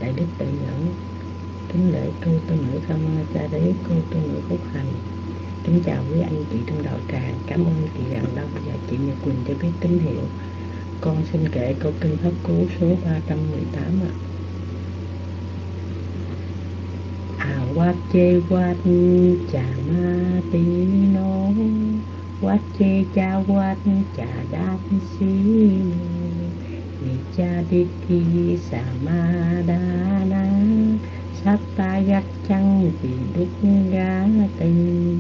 Đại đức Tuệ Nhẫn, kính lễ cô tu nữ Kamachari, cô tu nữ Phúc Hành. Kính chào quý anh chị trong đạo tràng. Cảm ơn chị Rạng Đông và chị Nhật Quỳnh cho biết tín hiệu. Con xin kể câu kinh Pháp Cú số 318 ạ. Wat chê wat chà ma tí nô, wat chê cha wat chà đát xí ni cha đi thi sa ma đa na sát ta gắt chăng vì đúc gá tình.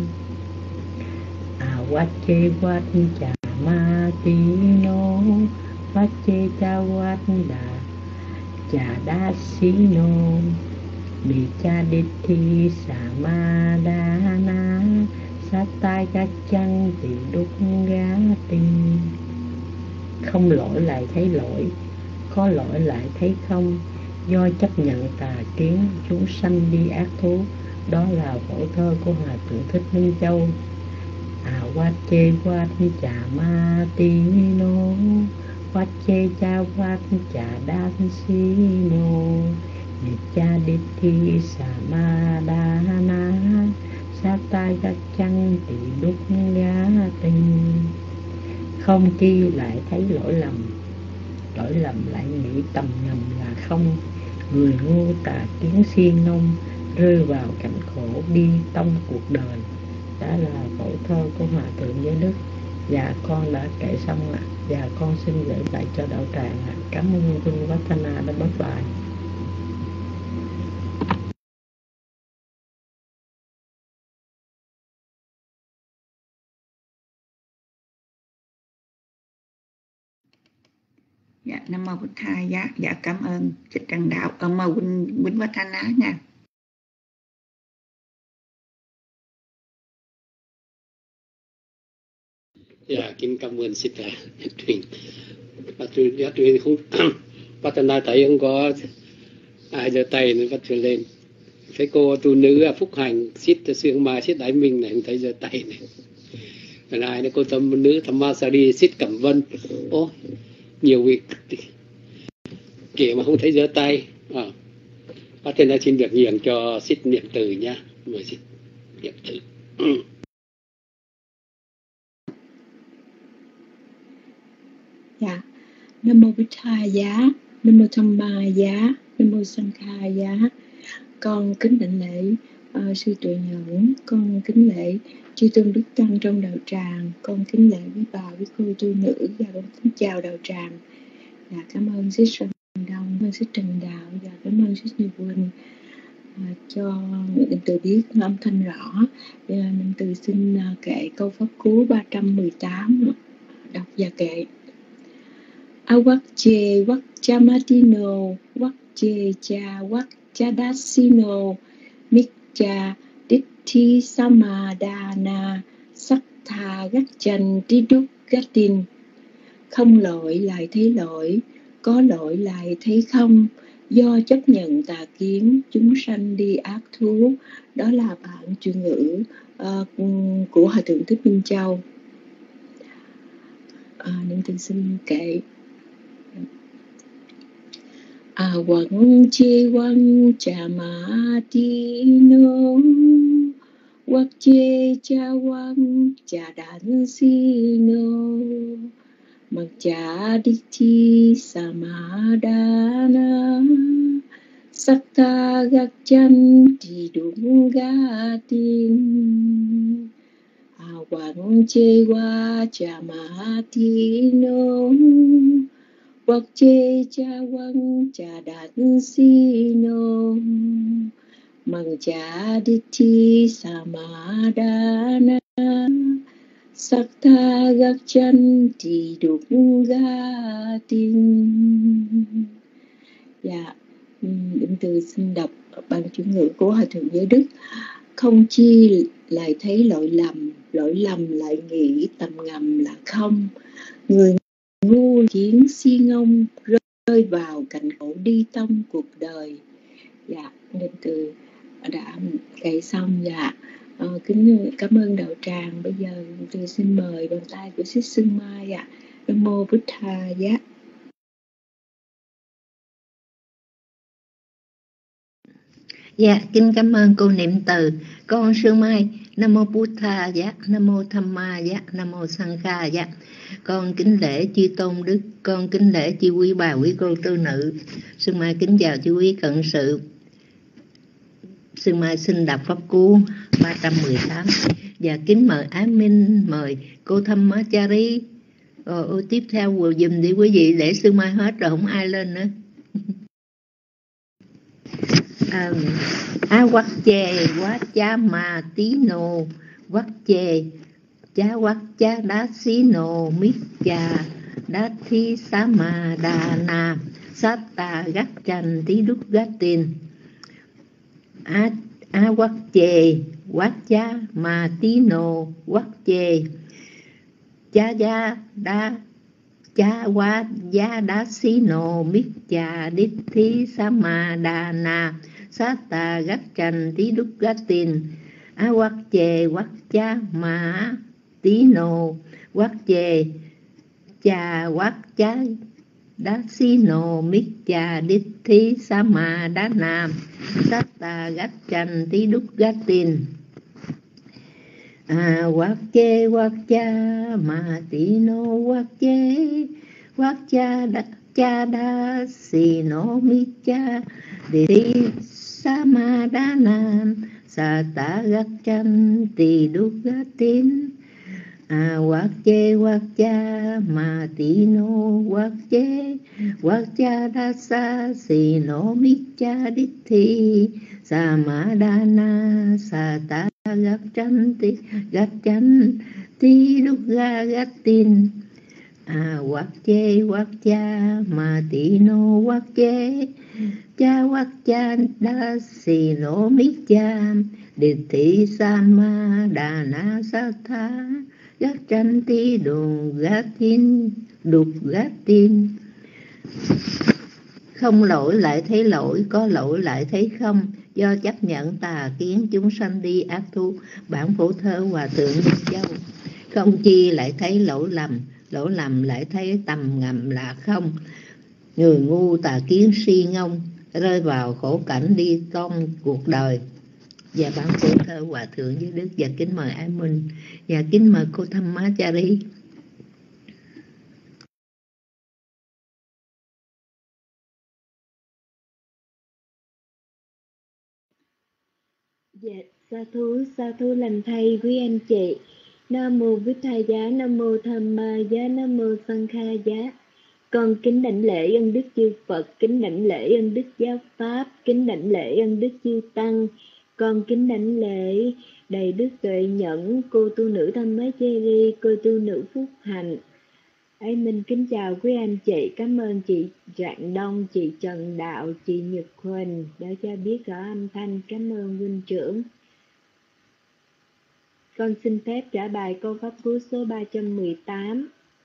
Wat chê wat chà ma tí nô, wat chê cha wat đà chà đát xí nô bị cha đi thi sa ma đa na sát tai gác chăng thì đúc gá tình. Không lỗi lại thấy lỗi, có lỗi lại thấy không, do chấp nhận tà kiến chúng sanh đi ác thú. Đó là phổ thơ của Hòa Thượng Thích Minh Châu. Wat chê wat chà ma tí nô, wat chê cha wat chà đát xí nô ni cha đi thi sa ma đa na sát tai gác chăng thì đúc gá tình. Không chi lại thấy lỗi lầm lại nghĩ tầm ngầm là không. Người ngu tà kiến si nông rơi vào cảnh khổ đi tông cuộc đời. Đó là phổ thơ của Hòa Thượng Giới Đức. Dạ con đã kể xong ạ. Dạ con xin gửi lại cho đạo tràng ạ. Cảm ơn Vinh Vatthana đã bớt bài. Dạ, Nam Mô Bụt Thầy. Dạ cảm ơn Thích Trần Đạo, cảm ơn Vinh Vatthana nha. Dạ, kính cảm ơn Sư Trà Truyền. Bà Truyền không Vatthana thấy không có ai giơ tay nên bắt Truyền lên. Thấy cô tu nữ Phúc Hành xít Sương Mai xít Đại Minh này không thấy giơ tay này. Còn ai nữa cô tâm nữ Thammasari xít Cẩm Vân. Ô, nhiều việc kể mà không thấy giơ tay. Vatthana xin được nhường cho xít niệm từ nhá. Mời xít niệm từ. Dạ, Nam Mô Bụt Thầy giá, Nam Mô Tham Ma giá, Nam Mô Sanh Kha giá. Con kính đảnh lễ sư Tuệ Nhẫn, con kính lễ chư tôn đức tăng trong đạo tràng, con kính lễ với bà với cô tu nữ và con kính chào đạo tràng. Dạ, cảm ơn sư Trần Đông, cảm ơn sư Trần Đạo và cảm ơn sư Như Quỳnh cho Niệm Từ biết âm thanh rõ. Niệm Từ xin kệ câu pháp cú 318, đọc và kệ. Awak che wak chamatino, wak che cha wak chadasino, mikcha ditti samadana, sattha gachan tiduk gatin. Không lỗi lại thấy lỗi, có lỗi lại thấy không, do chấp nhận tà kiến chúng sanh đi ác thú. Đó là bản chuyên ngữ của Hòa Thượng Thích Minh Châu. Niệm Từ xin kệ. Wang che wang cha ma ti no, wak che cha wang cha dan si no, mặc cha đi thi samadana, satta gachan ti đúng ga tin. Wang che wa cha ma ti no, wak che cha wang cha đan si no, măng cha đi thi samadana, sattha gachan ti đúng ga tin. Dạ, Niệm Từ xin đọc bằng chuyển ngữ của Hòa Thượng Giới Đức. Không chi lại thấy lỗi lầm lại nghĩ tầm ngầm là không. Người ngu kiến si ngông rơi vào cảnh khổ đi tông cuộc đời. Dạ, Niệm Từ đã kể xong. Dạ, kính cảm ơn đạo tràng. Bây giờ Niệm Từ xin mời bàn tay của Xích Sương Mai ạ. Nam Mô Bụt Thầy giá. Dạ, kính cảm ơn cô niệm từ. Con Sương Mai, Nam Mô Buddha, dạ, Nam Mô Tham Ma, dạ, Nam Mô Sangha, dạ. Con kính lễ chư tôn đức, con kính lễ chư quý bà, quý cô tư nữ. Sương Mai kính chào chư quý cận sự. Sương Mai xin đọc pháp cú 318. Và kính mời admin, mời cô Thamachari. Tiếp theo vừa dùm đi quý vị, để Sương Mai hết rồi không ai lên nữa. Quắc chê quá chá ma tí nô quắc chê chá quắc chá đá xí nô mít chà đá thi xá ma đà na sát tà gắt chanh tí đúc gắt tin quắc chê quá chá ma tí nô quắc chê chá giá đá chá quá giá đá xí nô mít chà đít thi xá ma đà na sát tà gắt chanh tí đúc gắt tin quắc chê quắc chá ma tí nô quắc chê chà quắc chá đá xí nô mít chà đít thí sa ma đá nam sát tà gắt chanh tí đúc gắt tin quắc chê quắc chá ma tí nô quắc chê quắc chá đá xí nô mít chà đít thí sa ma đá nam sa tà gắt chanh tí đúc gắt tin quát chê quát cha ma tí nô quát chê quát cha đa sa xì nô mít cha đít thi sa ma đa na sa ta gắt chanh tí đúc ga gắt tin quát chê quát cha ma tí nô quát chê quát cha đa xì nô mít cha đít thi sa ma đa na sa tha gắt chanh tí đùng gát tin đục gát tin. Không lỗi lại thấy lỗi, có lỗi lại thấy không, do chấp nhận tà kiến chúng sanh đi ác thú. Bản phổ thơ Hòa Thượng Minh Châu. Không chi lại thấy lỗi lầm lại thấy tầm ngầm là không. Người ngu tà kiến si ngông, rơi vào khổ cảnh đi trong cuộc đời. Và bản phổ thơ Hòa Thượng Giới Đức. Và kính mời Ái Minh và kính mời cô Thamachari. Dạ, sa thú lành thay quý anh chị. Nam mô Bích Tha Giá, Nam mô Tham Ma Giá, Nam mô Sangha Giá. Con kính đảnh lễ ân đức chư Phật, kính đảnh lễ ân đức giáo pháp, kính đảnh lễ ân đức chư tăng. Con kính đảnh lễ đầy đức tuệ nhẫn cô tu nữ Thamachari, cô tu nữ Phúc Hạnh. Ấy mình kính chào quý anh chị, cảm ơn chị Rạng Đông, chị Trần Đạo, chị Nhật Huỳnh đã cho biết rõ âm thanh. Cảm ơn huynh trưởng. Con xin phép trả bài câu pháp cú số 318.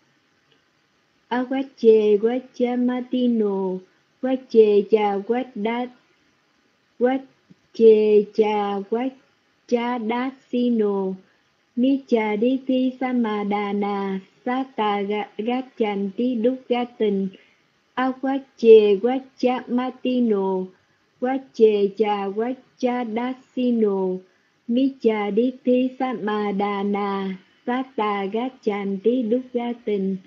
Awache wacha matino wache cha wadat wache cha wacha dasino micha diti samadana sata gachanti dugatin awache wacha matino wache cha wacha dasino micha diti samadana sata gachanti dugatin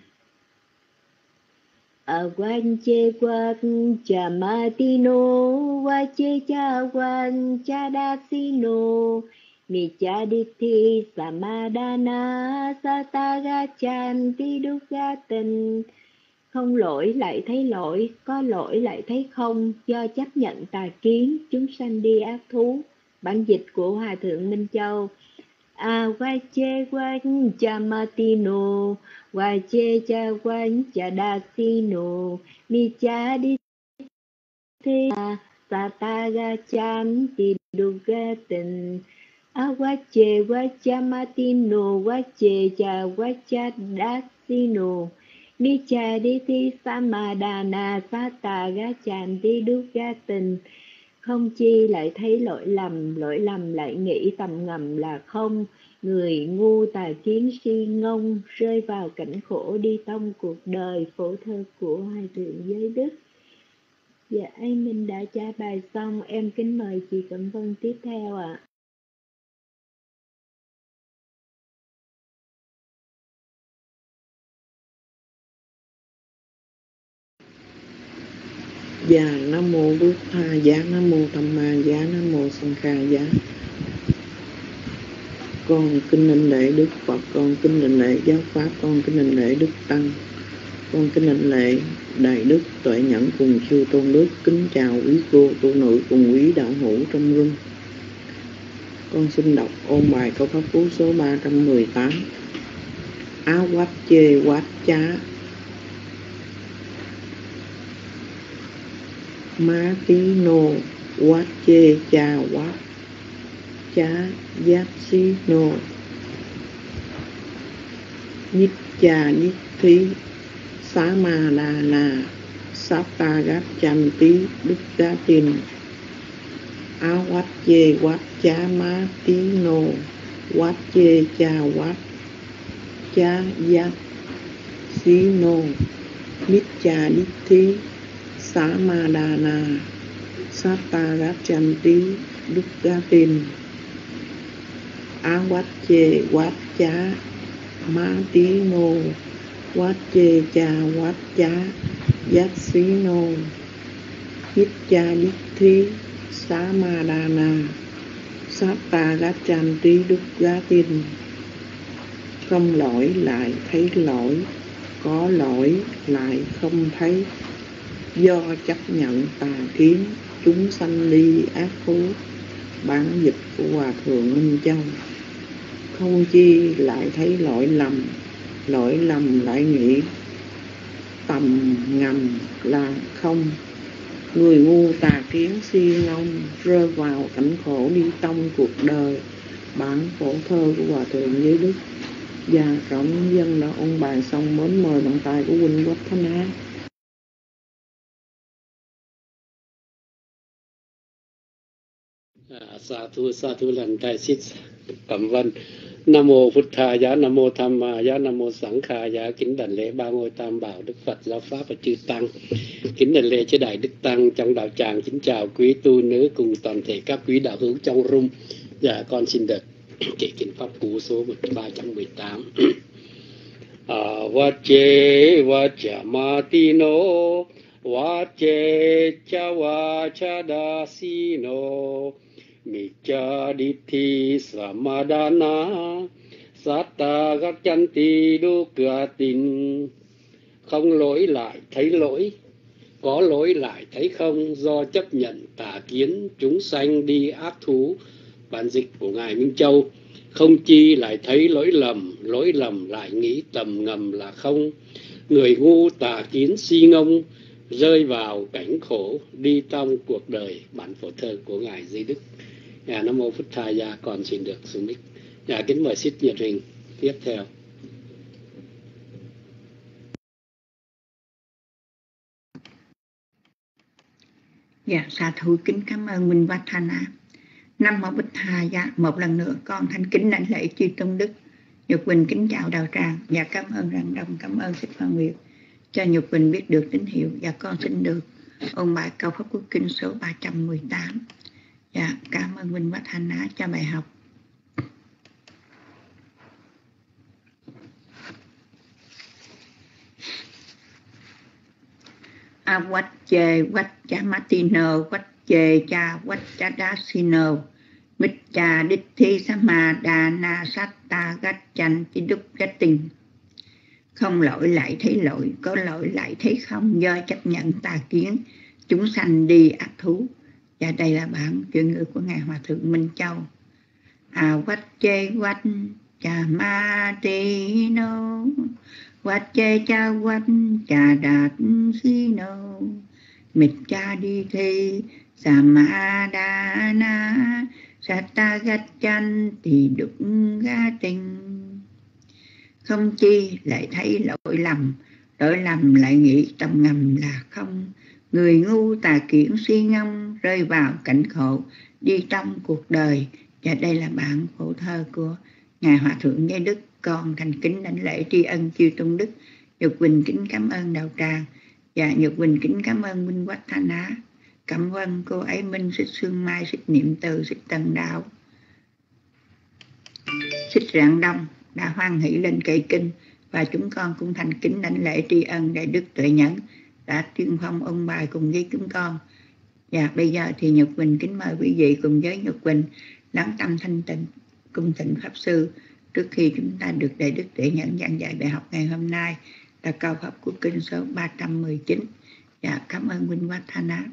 quan chê quan cha matino wa chê cha quan cha dasino mi cha dithi samadana sataga chanti dugatin. Không lỗi lại thấy lỗi, có lỗi lại thấy không, do chấp nhận tà kiến chúng sanh đi ác thú. Bản dịch của Hòa Thượng Minh Châu. Wache quan cha matino wache cha quan cha dasino mi cha di thi sataga chanti dugatin. Wache wacha matino wache cha wacha dasino mi cha di thi samadana sataga chanti dugatin. Không chi lại thấy lỗi lầm lại nghĩ tầm ngầm là không. Người ngu tà kiến si ngông, rơi vào cảnh khổ đi tông cuộc đời. Phổ thơ của Hai Thượng Giới Đức. Dạ, mình đã trả bài xong. Em kính mời chị Cẩm Vân tiếp theo ạ. Dạ, Nam Mô Bụt Tha Giá, Nam Mô Tham Ma Giá, Nam Mô Sanh Kha Giá. Con kính đảnh lễ Đức Phật, con kính đảnh lễ Giáo Pháp, con kính đảnh lễ Đức Tăng, con kính đảnh lễ Đại Đức Tuệ Nhẫn cùng chư tôn đức. Kính chào quý cô, tu nữ cùng quý đạo hữu trong room. Con xin đọc ôn bài câu pháp cú số 318. Áo quát chê quát chá má tí nô quát chê cha quát chá giác xí nô nhít cha nhít thí xá ma la na sát ta gát chanh tí đức giá tin. Áo quát chê quát chá má tí nô quát chê cha quát chá giác xí nô nhít cha nhít thí xá ma đà na sát ta gát chanh tí đức giá tin. Á quát chê quát chá má tí nô quát chê cha quát chá giác xí nô nhít cha nhít thí xá ma đà na sát ta gát chanh tí đức giá tin. Không lỗi lại thấy lỗi, có lỗi lại không thấy, do chấp nhận tà kiến chúng sanh ly ác thú. Bản dịch của Hòa Thượng Minh Châu. Không chi lại thấy lỗi lầm lại nghĩ tầm ngầm là không. Người ngu tà kiến si ngông, rơi vào cảnh khổ đi tông cuộc đời. Bản phổ thơ của Hòa Thượng Giới Đức. Và cảm dân đã ôn bài xong, mến mời bàn tay của huynh Quách Thánh Á. Sa thu lần đại xít Cẩm Vân. Nam Mô Phật Thà Giá, Nam Mô Tham Ma Giá, Nam Mô Sẵng Kha Giá. Kính đảnh lễ ba ngôi Tam Bảo, Đức Phật, Giáo Pháp và chư Tăng. Kính đảnh lễ chư Đại Đức Tăng trong đạo tràng. Kính chào quý tu nữ cùng toàn thể các quý đạo hữu trong room. Dạ, con xin được kể kinh pháp cú số 318. Vache vachamatino vache chavachadasino Micha Dithi Samadana Satta Gachanti Dukkhatin. Không lỗi lại thấy lỗi, có lỗi lại thấy không, do chấp nhận tà kiến chúng sanh đi ác thú. Bản dịch của Ngài Minh Châu. Không chi lại thấy lỗi lầm lại nghĩ tầm ngầm là không. Người ngu tà kiến si ngông, rơi vào cảnh khổ đi trong cuộc đời. Bản phổ thơ của Ngài Di Đức. Nam Mô Phật Thà Gia, còn xin được xuống mic. Kính mời Xích Nhiệt Hình tiếp theo. Dạ, sa thú kính cảm ơn Minh Vatthana. Nam Mô Bích Tha Giá. Một lần nữa con thành kính đảnh lễ chư tôn đức. Nhục Quỳnh kính chào đạo tràng và cảm ơn Rạng Đông, cảm ơn Thích Phan Nguyệt cho Nhục Quỳnh biết được tín hiệu. Và con xin được ôn bài câu pháp quốc kinh số 318. Dạ, cảm ơn Minh Vatthana cho bài học. Avacche vachamatino vache cha vachadasino Micha Dithi Samadana Satta Gachanti Dukkhatin. Không lỗi lại thấy lỗi, có lỗi lại thấy không, do chấp nhận tà kiến chúng sanh đi ác thú. Và đây là bản chuyển ngữ của Ngài Hòa Thượng Minh Châu. Vache vachamatino vache cha vachadasino Micha Dithi Samadana Satta Gachanti Dukkhatin. Không chi lại thấy lỗi lầm lại nghĩ tầm ngầm là không. Người ngu tà kiến si ngông, rơi vào cảnh khổ đi trong cuộc đời. Và đây là bản phổ thơ của Ngài Hòa Thượng Giới Đức. Con thành kính đảnh lễ tri ân chư tôn đức. Nhục Quỳnh kính cảm ơn đạo tràng Dạ, Nhật Quỳnh kính cảm ơn Minh Quách Thanh Á. Cảm ơn cô ấy Minh, xích Sương Mai, xích Niệm Từ, xích Tần Đạo, xích Rạng Đông đã hoan hỷ lên kệ kinh, và chúng con cũng thành kính đảnh lễ tri ân Đại Đức Tuệ Nhẫn đã tiên phong ôn bài cùng với chúng con. Và bây giờ thì Nhật Quỳnh kính mời quý vị cùng với Nhật Quỳnh lắng tâm thanh tịnh cung thỉnh Pháp Sư trước khi chúng ta được Đại Đức Tuệ Nhẫn giảng dạy bài học ngày hôm nay là câu pháp của kinh số 319. Dạ, cảm ơn Minh Quách Thanh Á.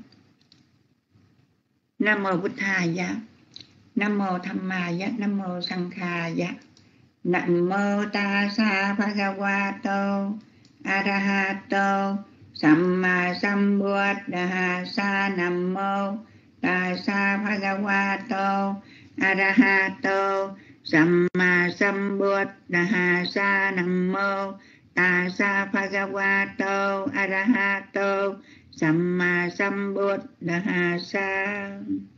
Nam mô Bụt Thầy giá, Nam mô Tham Ma giá, Nam mô Sang Kha giá, Nam mô Tassa Bhagavato Arahato Samma Sambuddhassa. Nam mô Tassa Bhagavato Arahato Samma Sambuddhassa. Nam mô Tassa Bhagavato Arahato Samma Sambuddhassa.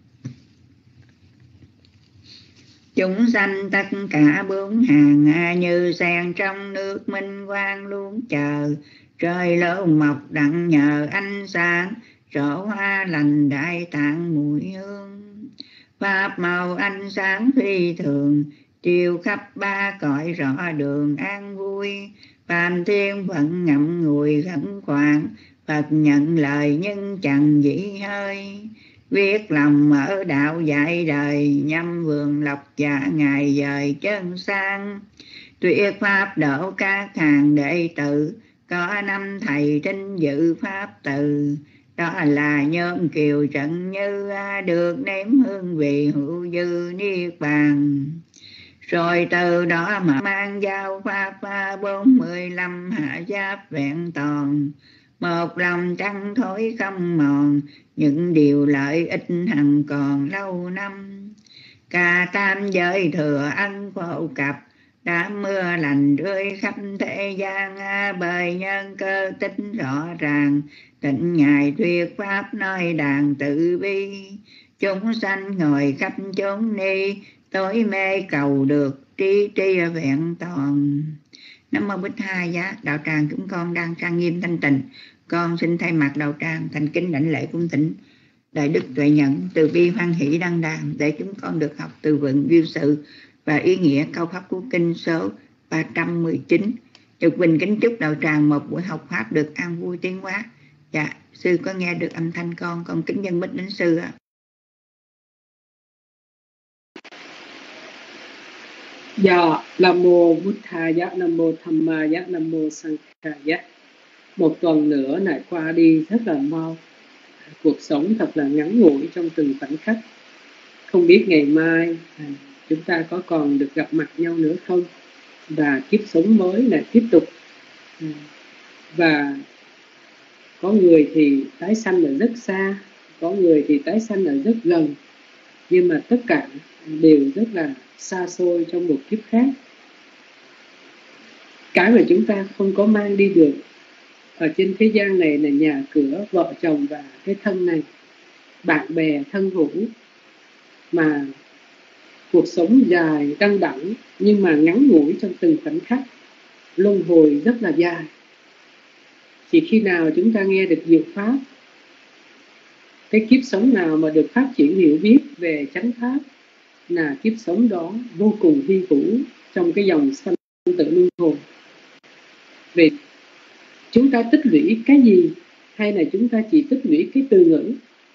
Chúng sanh tất cả bốn hàng như sen trong nước minh quang luôn chờ, trời lỗ mọc đặng nhờ ánh sáng, trổ hoa lành đại tạng mùi hương. Pháp màu ánh sáng phi thường, chiều khắp ba cõi rõ đường an vui. Phàm thiên phận ngậm ngùi khẩn khoản, Phật nhận lời nhưng chẳng dĩ hơi. Viết lòng ở đạo dạy đời, nhâm vườn lộc giả ngày dời chân sang. Tuyệt pháp độ các hàng đệ tử, có năm thầy trinh dự pháp từ. Đó là nhóm Kiều Trận Như, được nếm hương vị hữu dư niết bàn. Rồi từ đó mà mang giao pháp 45 hạ giáp vẹn toàn. Một lòng trăng thối không mòn, những điều lợi ích hằng còn lâu năm. Cả tam giới thừa ân phổ cập, đã mưa lành rơi khắp thế gian. Bởi nhân cơ tính rõ ràng, tịnh ngài thuyết pháp nói đàn tự bi. Chúng sanh ngồi khắp chốn ni, tối mê cầu được trí tri vẹn toàn. Nam mô Bích Hai giá. Đạo tràng chúng con đang trang nghiêm thanh tịnh, con xin thay mặt đạo tràng thành kính đảnh lễ cung thỉnh Đại Đức Tuệ Nhẫn từ bi hoan hỷ đăng đàn, để chúng con được học từ vựng viêu sự và ý nghĩa câu pháp của kinh số 319. Nhật Quỳnh kính chúc đạo tràng một buổi học pháp được an vui tiến hóa. Dạ, sư có nghe được âm thanh con kính dân bích đến sư ạ. Dạ, Nam mô Bụt Thầy giá, Nam mô Tham Ma giá, Nam mô Sang Kha giá. Một tuần nữa lại qua đi rất là mau. Cuộc sống thật là ngắn ngủi trong từng khoảnh khắc. Không biết ngày mai chúng ta có còn được gặp mặt nhau nữa không? Và kiếp sống mới lại tiếp tục. Và có người thì tái sanh ở rất xa, có người thì tái sanh ở rất gần. Nhưng mà tất cả đều rất là xa xôi trong một kiếp khác. Cái mà chúng ta không có mang đi được ở trên thế gian này là nhà cửa, vợ chồng và cái thân này, bạn bè, thân hữu. Mà cuộc sống dài, đăng đẳng, nhưng mà ngắn ngủi trong từng khoảnh khắc, luân hồi rất là dài. Chỉ khi nào chúng ta nghe được diệu pháp, cái kiếp sống nào mà được phát triển hiểu biết về chánh pháp, là kiếp sống đó vô cùng hy hữu trong cái dòng sanh tử luân hồi. Vì chúng ta tích lũy cái gì, hay là chúng ta chỉ tích lũy cái từ ngữ?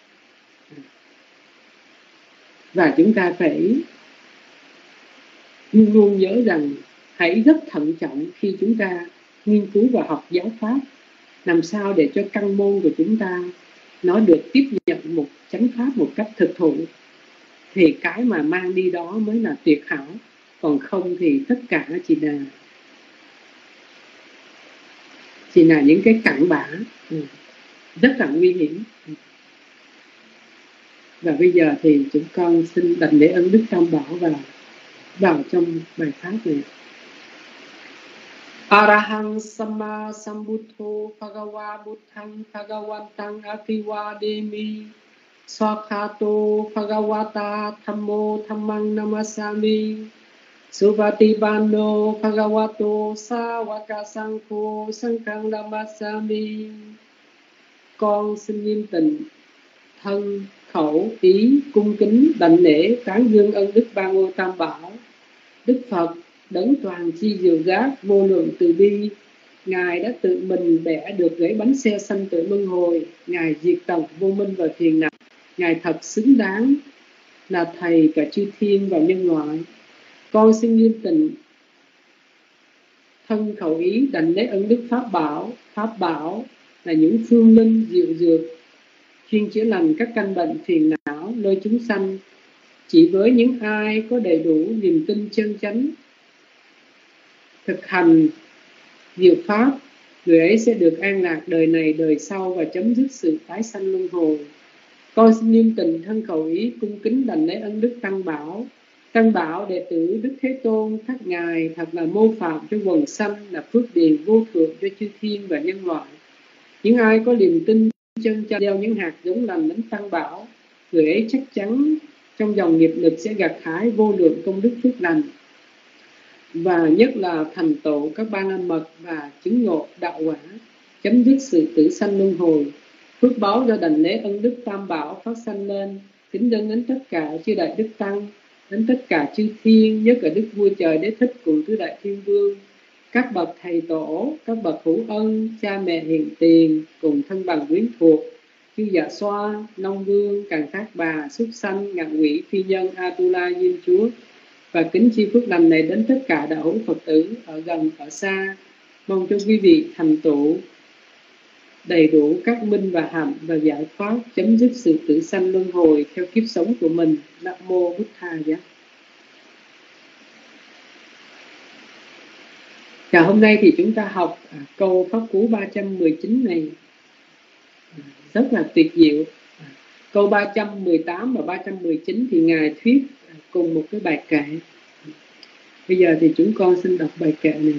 Và chúng ta phải luôn luôn nhớ rằng hãy rất thận trọng khi chúng ta nghiên cứu và học giáo pháp, làm sao để cho căn môn của chúng ta nó được tiếp nhận một chánh pháp một cách thực thụ, thì cái mà mang đi đó mới là tuyệt hảo. Còn không thì tất cả chỉ là những cái cặn bã rất là nguy hiểm. Và bây giờ thì chúng con xin đảnh lễ ơn Đức Tam Bảo và vào trong bài pháp này. Arahang Samma Sambuddho Bhagava Buddhang Bhagavantang Apiwademi Swakhato Bhagavata Thammo Dhammang Namasami Suvatibano Bhagavato Sāvaka Saṅkho Saṅghang Namasami. con xin nghiêm tịnh thân khẩu ý cung kính đảnh lễ tán dương ân đức ba ngôi tam bảo. Đức Phật đấng toàn chi diệu giác vô lượng từ bi, Ngài đã tự mình bẻ được gãy bánh xe sanh tử luân hồi. Ngài diệt tận vô minh và phiền não. Ngài thật xứng đáng là thầy cả chư thiên và nhân loại. Con xin nghiêm tịnh thân khẩu ý đảnh lễ ân đức pháp bảo. Pháp bảo là những phương linh diệu dược chuyên chữa lành các căn bệnh phiền não nơi chúng sanh. Chỉ với những ai có đầy đủ niềm tin chân chánh, thực hành diệu pháp, người ấy sẽ được an lạc đời này đời sau và chấm dứt sự tái sanh luân hồi. Con xin nghiêm tịnh thân khẩu ý cung kính đảnh lễ ân đức Tăng Bảo. Tăng Bảo đệ tử Đức Thế Tôn các ngài thật là mô phạm cho quần sanh, là phước điền vô thượng cho chư thiên và nhân loại. Những ai có niềm tin chân chánh gieo những hạt giống lành đến Tăng Bảo, người ấy chắc chắn trong dòng nghiệp lực sẽ gặt hái vô lượng công đức phước lành, và nhất là thành tựu các ban la mật và chứng ngộ đạo quả, chấm dứt sự tử sanh luân hồi. Phước báo do đảnh lễ ân đức Tam Bảo phát sanh lên, kính dâng đến tất cả chư đại đức tăng, đến tất cả chư thiên, nhất là Đức Vua Trời Đế Thích cùng tứ đại thiên vương, các bậc thầy tổ, các bậc hữu ân, cha mẹ hiền tiền cùng thân bằng quyến thuộc, chư Dạ Xoa, Long Vương, Càn Thác Bà, Súc Sanh, Ngạ Quỷ, Phi Nhân, Atula, Diêm Chúa, và kính chi phước lành này đến tất cả đạo hữu Phật tử ở gần ở xa. Mong cho quý vị thành tựu đầy đủ các minh và hạnh và giải thoát, chấm dứt sự tử sanh luân hồi theo kiếp sống của mình. Nam mô Bụt Tha Giá. Và hôm nay thì chúng ta học câu pháp cú 319 này rất là tuyệt diệu. Câu 318 và 319 thì Ngài thuyết cùng một cái bài kệ. Bây giờ thì chúng con xin đọc bài kệ này.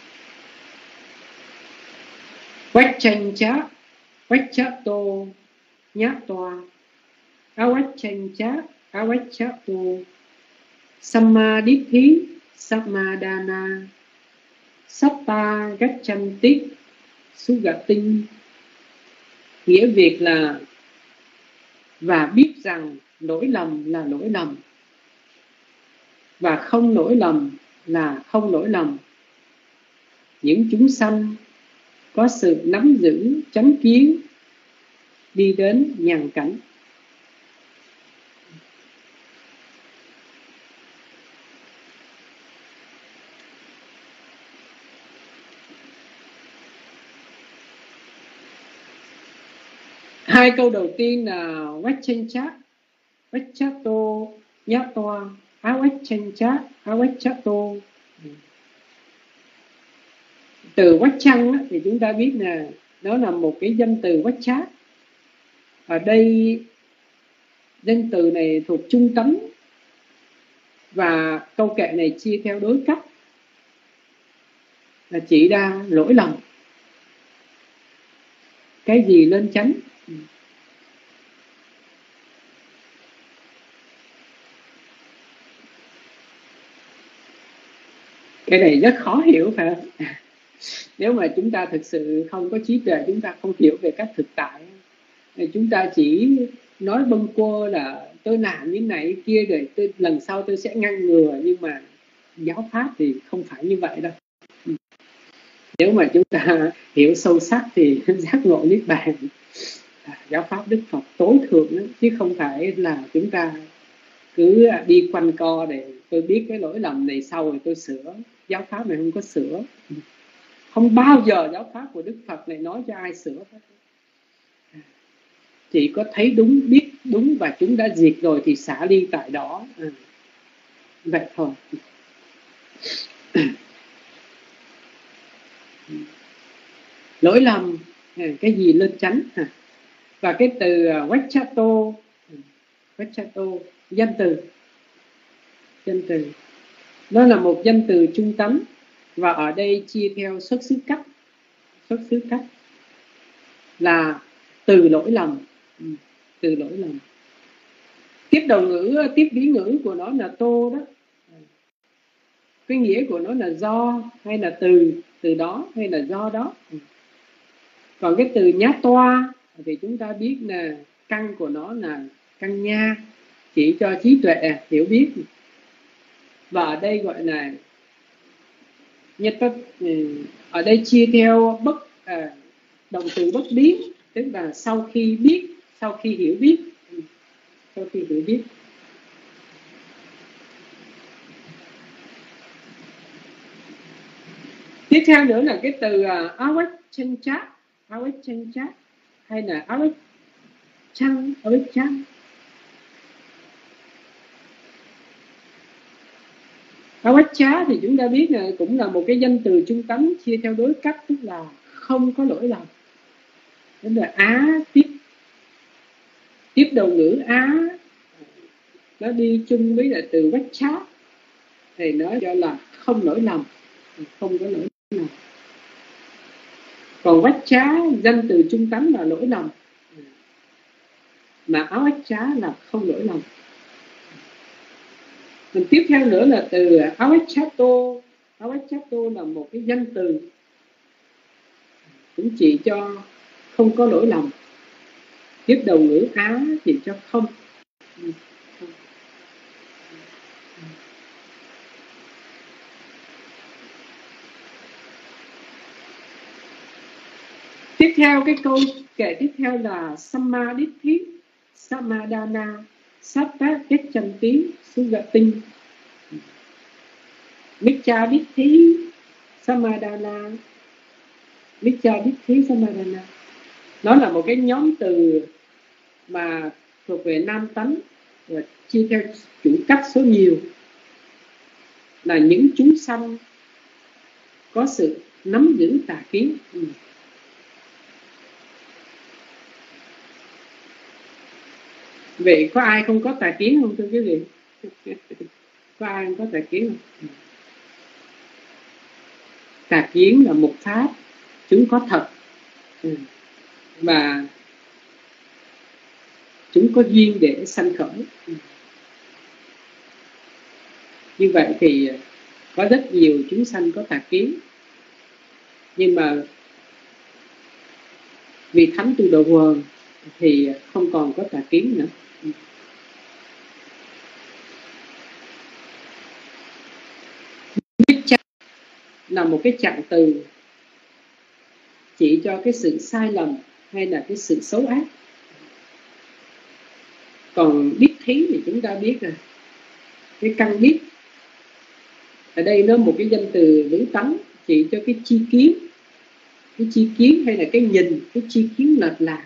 Vacchanja vacchato nhatva avacchanja avacchato samadhi samadana satta gacchanti sugatin. Nghĩa Việt là và biết rằng lỗi lầm là lỗi lầm, và không lỗi lầm là không lỗi lầm. Những chúng sanh có sự nắm giữ chánh kiến đi đến nhàn cảnh. Hai câu đầu tiên là vacchanja vacchato nhatva avacchanja avacchato. Từ vacchăng thì chúng ta biết là nó là một cái danh từ vaccha. Ở đây danh từ này thuộc trung tánh, và câu kệ này chia theo đối cách là chỉ ra lỗi lầm, cái gì lên chánh. Cái này rất khó hiểu phải không? Nếu mà chúng ta thực sự không có trí tuệ, chúng ta không hiểu về các thực tại, chúng ta chỉ nói bâng quơ là tôi làm như này kia rồi lần sau tôi sẽ ngăn ngừa, nhưng mà giáo pháp thì không phải như vậy đâu. Nếu mà chúng ta hiểu sâu sắc thì giác ngộ niết bàn, giáo pháp Đức Phật tối thượng đó, chứ không phải là chúng ta cứ đi quanh co để tôi biết cái lỗi lầm này sau rồi tôi sửa. Giáo pháp này không có sửa, không bao giờ giáo pháp của Đức Phật này nói cho ai sửa hết. Chỉ có thấy đúng, biết đúng và chúng đã diệt rồi thì xả ly tại đó. Vậy thôi. Lỗi lầm, cái gì lên chánh. Và cái từ vacchato, danh từ, nó là một danh từ trung tánh, và ở đây chia theo xuất xứ cách là từ lỗi lầm. Tiếp đầu ngữ, tiếp ví ngữ của nó là tô đó. Cái nghĩa của nó là do, hay là từ đó, hay là do đó. Còn cái từ nhát toa thì chúng ta biết là căn của nó là căn nha, chỉ cho trí tuệ hiểu biết. Và ở đây gọi là nhất tất, ở đây chia theo động từ bất biến, tức là sau khi biết, sau khi hiểu biết, sau khi hiểu biết. Tiếp theo nữa là cái từ avachancha, avachancha hay là avachang, avachang. Avaccha thì chúng ta biết là cũng là một cái danh từ trung tánh chia theo đối cách, tức là không có lỗi lầm. Tức là á tiếp đầu ngữ á nó đi chung với là từ vaccha thì nó cho là không lỗi lầm, không có lỗi lầm. Còn vaccha danh từ trung tánh là lỗi lầm, mà avaccha là không lỗi lầm. Mình tiếp theo nữa là từ avachato. Avachato là một cái danh từ cũng chỉ cho không có lỗi lầm. Tiếp đầu ngữ á chỉ cho không. Tiếp theo cái câu kể tiếp theo là Samadhi, Samadana, Satta Gachanti Sugatin, Micchaditti Samadana, Micchaditti Samadana. Nó là một cái nhóm từ mà thuộc về nam tánh và chia theo chủ cách số nhiều, là những chúng sanh có sự nắm giữ tà kiến. Vậy có ai không có tà kiến không thưa quý vị? Có ai không có tà kiến không? Tà kiến là một pháp, chúng có thật, và chúng có duyên để sanh khởi. Như vậy thì có rất nhiều chúng sanh có tà kiến, nhưng mà vì thánh tu đồ quần thì không còn có tà kiến nữa. Là một cái trạng từ chỉ cho cái sự sai lầm hay là cái sự xấu ác. Còn biết thí thì chúng ta biết rồi, cái căn biết ở đây nó một cái danh từ ngữ tánh chỉ cho cái chi kiến, cái chi kiến hay là cái nhìn, cái chi kiến lệch lạc.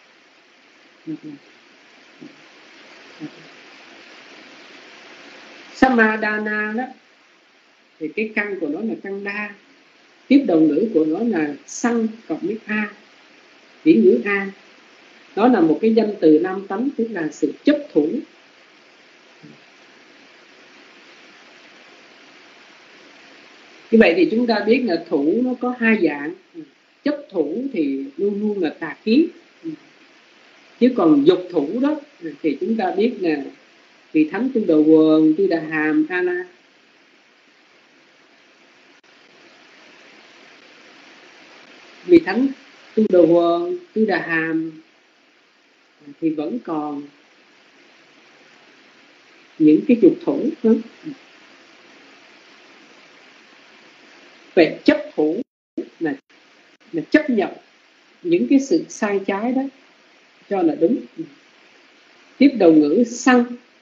Samadana đó thì cái căn của nó là căn đa, tiếp đầu ngữ của nó là sanh cộng với a, vĩ ngữ a. Nó là một cái danh từ nam tánh, tức là sự chấp thủ. Như vậy thì chúng ta biết là thủ nó có hai dạng. Chấp thủ thì luôn luôn là tà kiến, chứ còn dục thủ đó thì chúng ta biết là vị thánh Tu Đà Quần, Tu Đà Hàm, A La. Vị thánh Tu Đà Quần, Tu Đà Hàm thì vẫn còn những cái dục thủ đó. Về chấp thủ là chấp nhận những cái sự sai trái đó cho là đúng. Tiếp đầu ngữ sanh,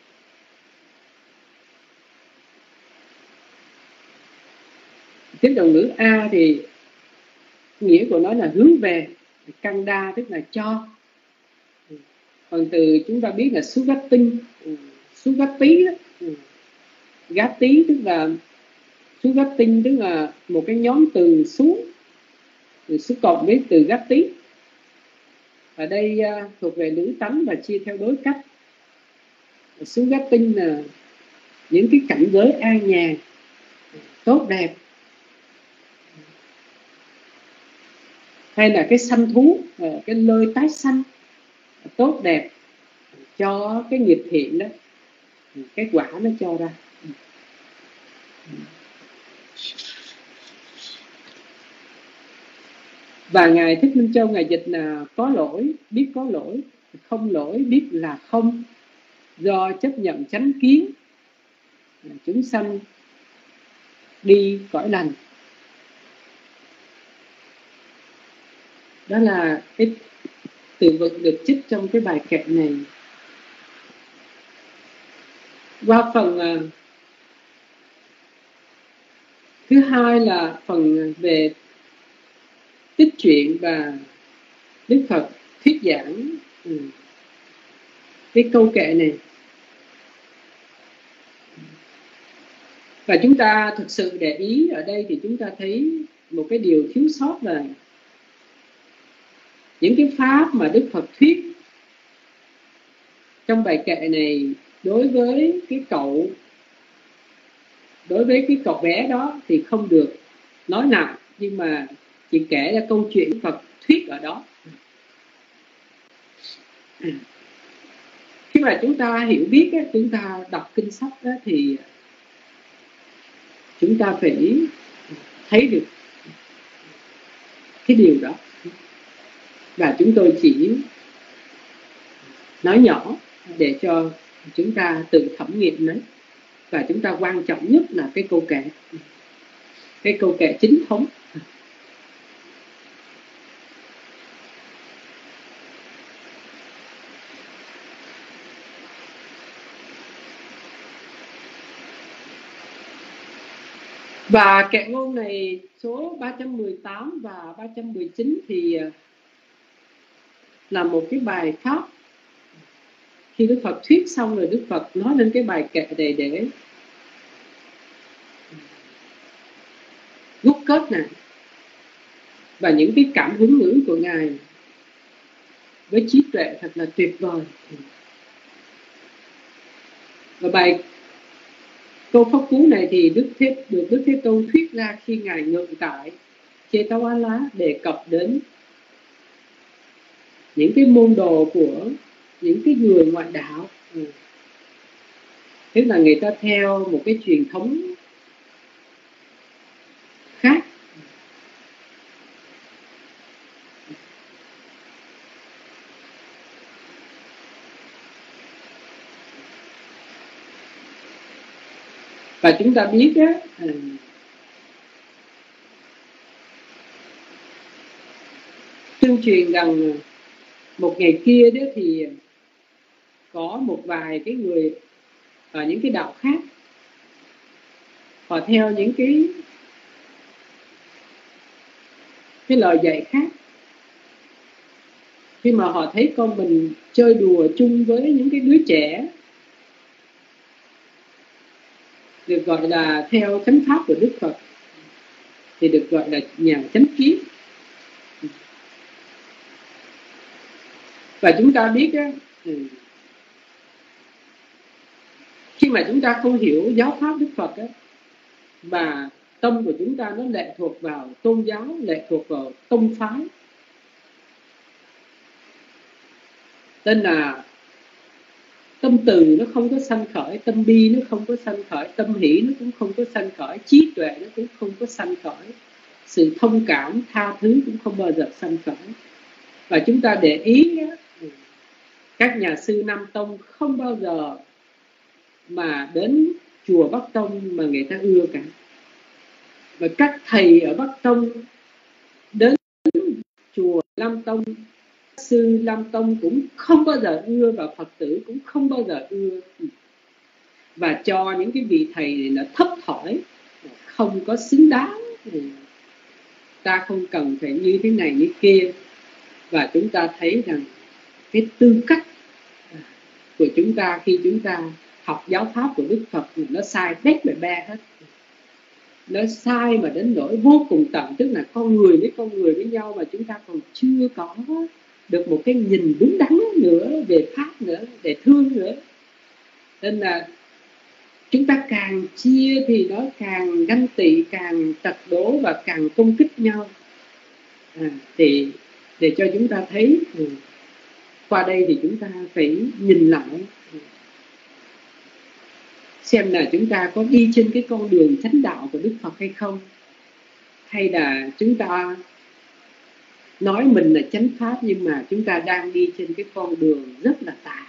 tiếp đầu ngữ a thì nghĩa của nó là hướng về, căn đa tức là cho. Còn từ chúng ta biết là sugatin, sugati đó, gati tức là sugatin, tức là một cái nhóm từ xuống cộng với từ gati. Ở đây thuộc về nữ tánh và chia theo đối cách. Sugatin là những cái cảnh giới an nhàn, tốt đẹp, hay là cái sanh thú, cái nơi tái sanh tốt đẹp cho cái nghiệp thiện đó, cái quả nó cho ra. Và Ngài Thích Minh Châu Ngài dịch là có lỗi biết có lỗi, không lỗi biết là không, do chấp nhận chánh kiến chúng sanh đi cõi lành. Đó là cái từ vựng được trích trong cái bài kệ này. Qua phần thứ hai là phần về tích truyện và Đức Phật thuyết giảng cái câu kệ này. Và chúng ta thực sự để ý ở đây thì chúng ta thấy một cái điều thiếu sót là những cái pháp mà Đức Phật thuyết trong bài kệ này đối với cái cậu bé đó thì không được nói nặng, nhưng mà chỉ kể ra câu chuyện Phật thuyết ở đó. Khi mà chúng ta hiểu biết, chúng ta đọc kinh sách đó, thì chúng ta phải thấy được cái điều đó. Và chúng tôi chỉ nói nhỏ để cho chúng ta tự thẩm nghiệm đấy. Và chúng ta quan trọng nhất là cái câu kệ chính thống. Và kệ ngôn này số 318 và 319 thì là một cái bài pháp. Khi Đức Phật thuyết xong rồi, Đức Phật nói lên cái bài kệ này để rút kết này và những cái cảm hứng ngữ của Ngài với trí tuệ thật là tuyệt vời. Và bài câu pháp cú này thì Đức Thế Tôn thuyết ra khi Ngài ngự tại Jetawala, đề cập đến những cái môn đồ của những cái người ngoại đạo. Tức là người ta theo một cái truyền thống khác. Và chúng ta biết đó, tương truyền rằng một ngày kia đó thì có một vài cái người ở những cái đạo khác, họ theo những cái lời dạy khác. Khi mà họ thấy con mình chơi đùa chung với những cái đứa trẻ, được gọi là theo chánh pháp của Đức Phật, thì được gọi là nhà chánh kiến. Và chúng ta biết đó, khi mà chúng ta không hiểu giáo pháp Đức Phật đó, mà tâm của chúng ta nó lệ thuộc vào tôn giáo, lệ thuộc vào tông phái, nên là tâm từ nó không có sanh khởi, tâm bi nó không có sanh khởi, tâm hỷ nó cũng không có sanh khởi, trí tuệ nó cũng không có sanh khởi, sự thông cảm, tha thứ cũng không bao giờ sanh khởi. Và chúng ta để ý đó, các nhà sư Nam Tông không bao giờ mà đến chùa Bắc Tông mà người ta ưa cả. Và các thầy ở Bắc Tông đến chùa Lam Tông, sư Lam Tông cũng không bao giờ ưa, và Phật tử cũng không bao giờ ưa. Và cho những cái vị thầy này là thấp thỏi, không có xứng đáng. Ta không cần phải như thế này như kia. Và chúng ta thấy rằng cái tư cách của chúng ta khi chúng ta học giáo pháp của Đức Phật nó sai bét bè be hết. Nó sai mà đến nỗi vô cùng tận. Tức là con người với nhau mà chúng ta còn chưa có được một cái nhìn đúng đắn nữa về pháp nữa, để thương nữa. Nên là chúng ta càng chia thì nó càng ganh tị, càng tật đố và càng công kích nhau. Thì để cho chúng ta thấy, qua đây thì chúng ta phải nhìn lại xem là chúng ta có đi trên cái con đường chánh đạo của Đức Phật hay không, hay là chúng ta nói mình là chánh pháp, nhưng mà chúng ta đang đi trên cái con đường rất là tà.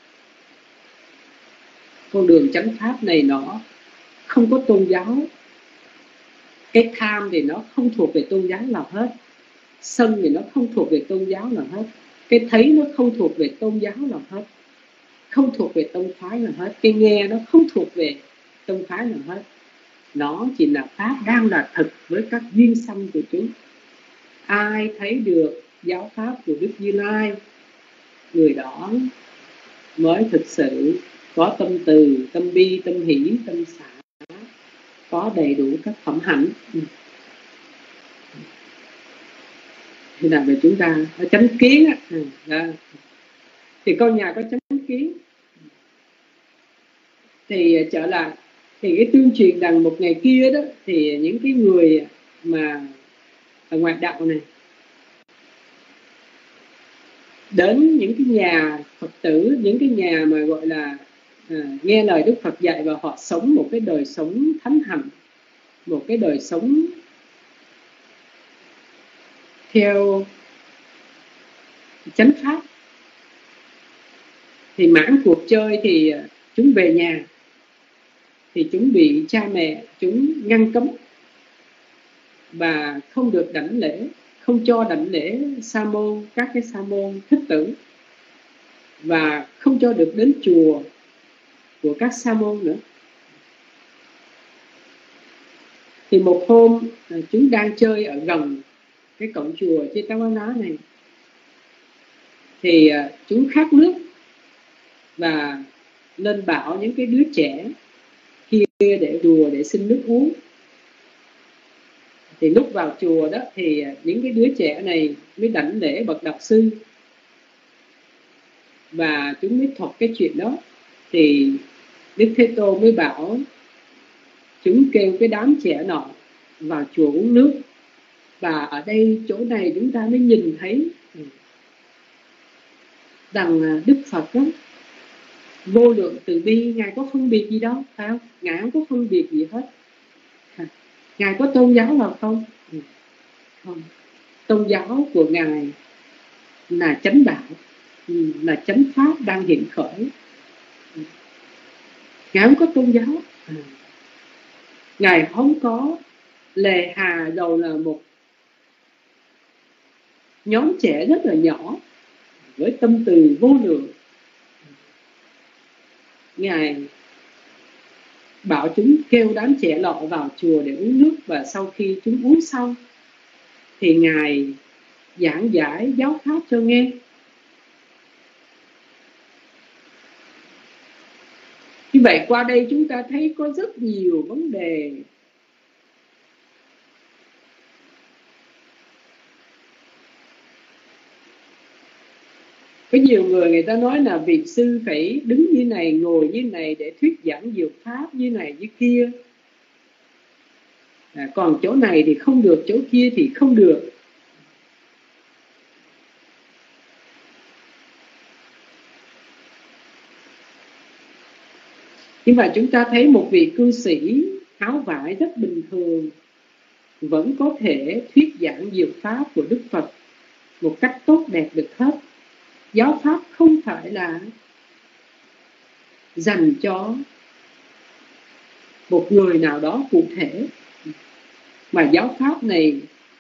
Con đường chánh pháp này nó không có tôn giáo. Cái tham thì nó không thuộc về tôn giáo nào hết, sân thì nó không thuộc về tôn giáo nào hết, cái thấy nó không thuộc về tôn giáo nào hết, không thuộc về tông phái nào hết, cái nghe nó không thuộc về tông phái nào hết. Nó chỉ là pháp đang là thực với các duyên sanh của chúng. Ai thấy được giáo pháp của Đức Như Lai, người đó mới thực sự có tâm từ, tâm bi, tâm hỷ, tâm xả, có đầy đủ các phẩm hạnh. Thì là về chúng ta chánh kiến thì con nhà có chánh kiến. Thì trở lại thì cái tương truyền rằng một ngày kia đó, thì những cái người mà ở ngoại đạo này đến những cái nhà Phật tử, những cái nhà mà gọi là nghe lời Đức Phật dạy, và họ sống một cái đời sống thánh hạnh, một cái đời sống theo chánh pháp. Thì mãn cuộc chơi thì chúng về nhà, thì chúng bị cha mẹ chúng ngăn cấm và không được đảnh lễ, không cho đảnh lễ sa môn, các cái sa môn thích tử, và không cho được đến chùa của các sa môn nữa. Thì một hôm chúng đang chơi ở gần cái cổng chùa Chetavana này, thì chúng khát nước và lên bảo những cái đứa trẻ kia để đùa, để xin nước uống. Thì lúc vào chùa đó thì những cái đứa trẻ này mới đảnh lễ bậc đạo sư, và chúng mới thuật cái chuyện đó. Thì Đức Thế Tôn mới bảo chúng kêu cái đám trẻ nọ vào chùa uống nước. Và ở đây chỗ này chúng ta mới nhìn thấy rằng Đức Phật đó, vô lượng từ bi, Ngài có phân biệt gì đâu, phải không? Ngài không có phân biệt gì hết. Ngài có tôn giáo nào không? Không. Tôn giáo của Ngài là chánh đạo, là chánh pháp đang hiện khởi. Ngài không có tôn giáo. Ngài không có lề hà, dầu là một nhóm trẻ rất là nhỏ với tâm từ vô lượng. Ngài bảo chúng kêu đám trẻ lọ vào chùa để uống nước, và sau khi chúng uống xong thì Ngài giảng giải giáo pháp cho nghe. Như vậy qua đây chúng ta thấy có rất nhiều vấn đề có nhiều người ta nói là vị sư phải đứng như này, ngồi như này để thuyết giảng diệu pháp như này như kia. Còn chỗ này thì không được, chỗ kia thì không được. Nhưng mà chúng ta thấy một vị cư sĩ áo vải rất bình thường vẫn có thể thuyết giảng diệu pháp của Đức Phật một cách tốt đẹp được hết. Giáo pháp không phải là dành cho một người nào đó cụ thể, mà giáo pháp này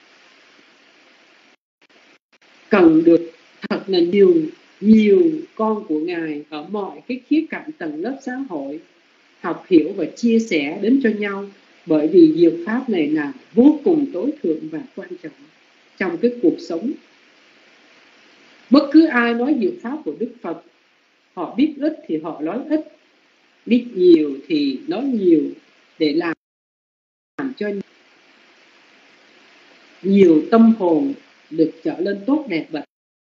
cần được thật là nhiều con của Ngài ở mọi cái khía cạnh tầng lớp xã hội học hiểu và chia sẻ đến cho nhau. Bởi vì diệu pháp này là vô cùng tối thượng và quan trọng trong cái cuộc sống. Bất cứ ai nói diệu pháp của Đức Phật, họ biết ít thì họ nói ít, biết nhiều thì nói nhiều, để làm cho nhiều tâm hồn được trở lên tốt đẹp. Và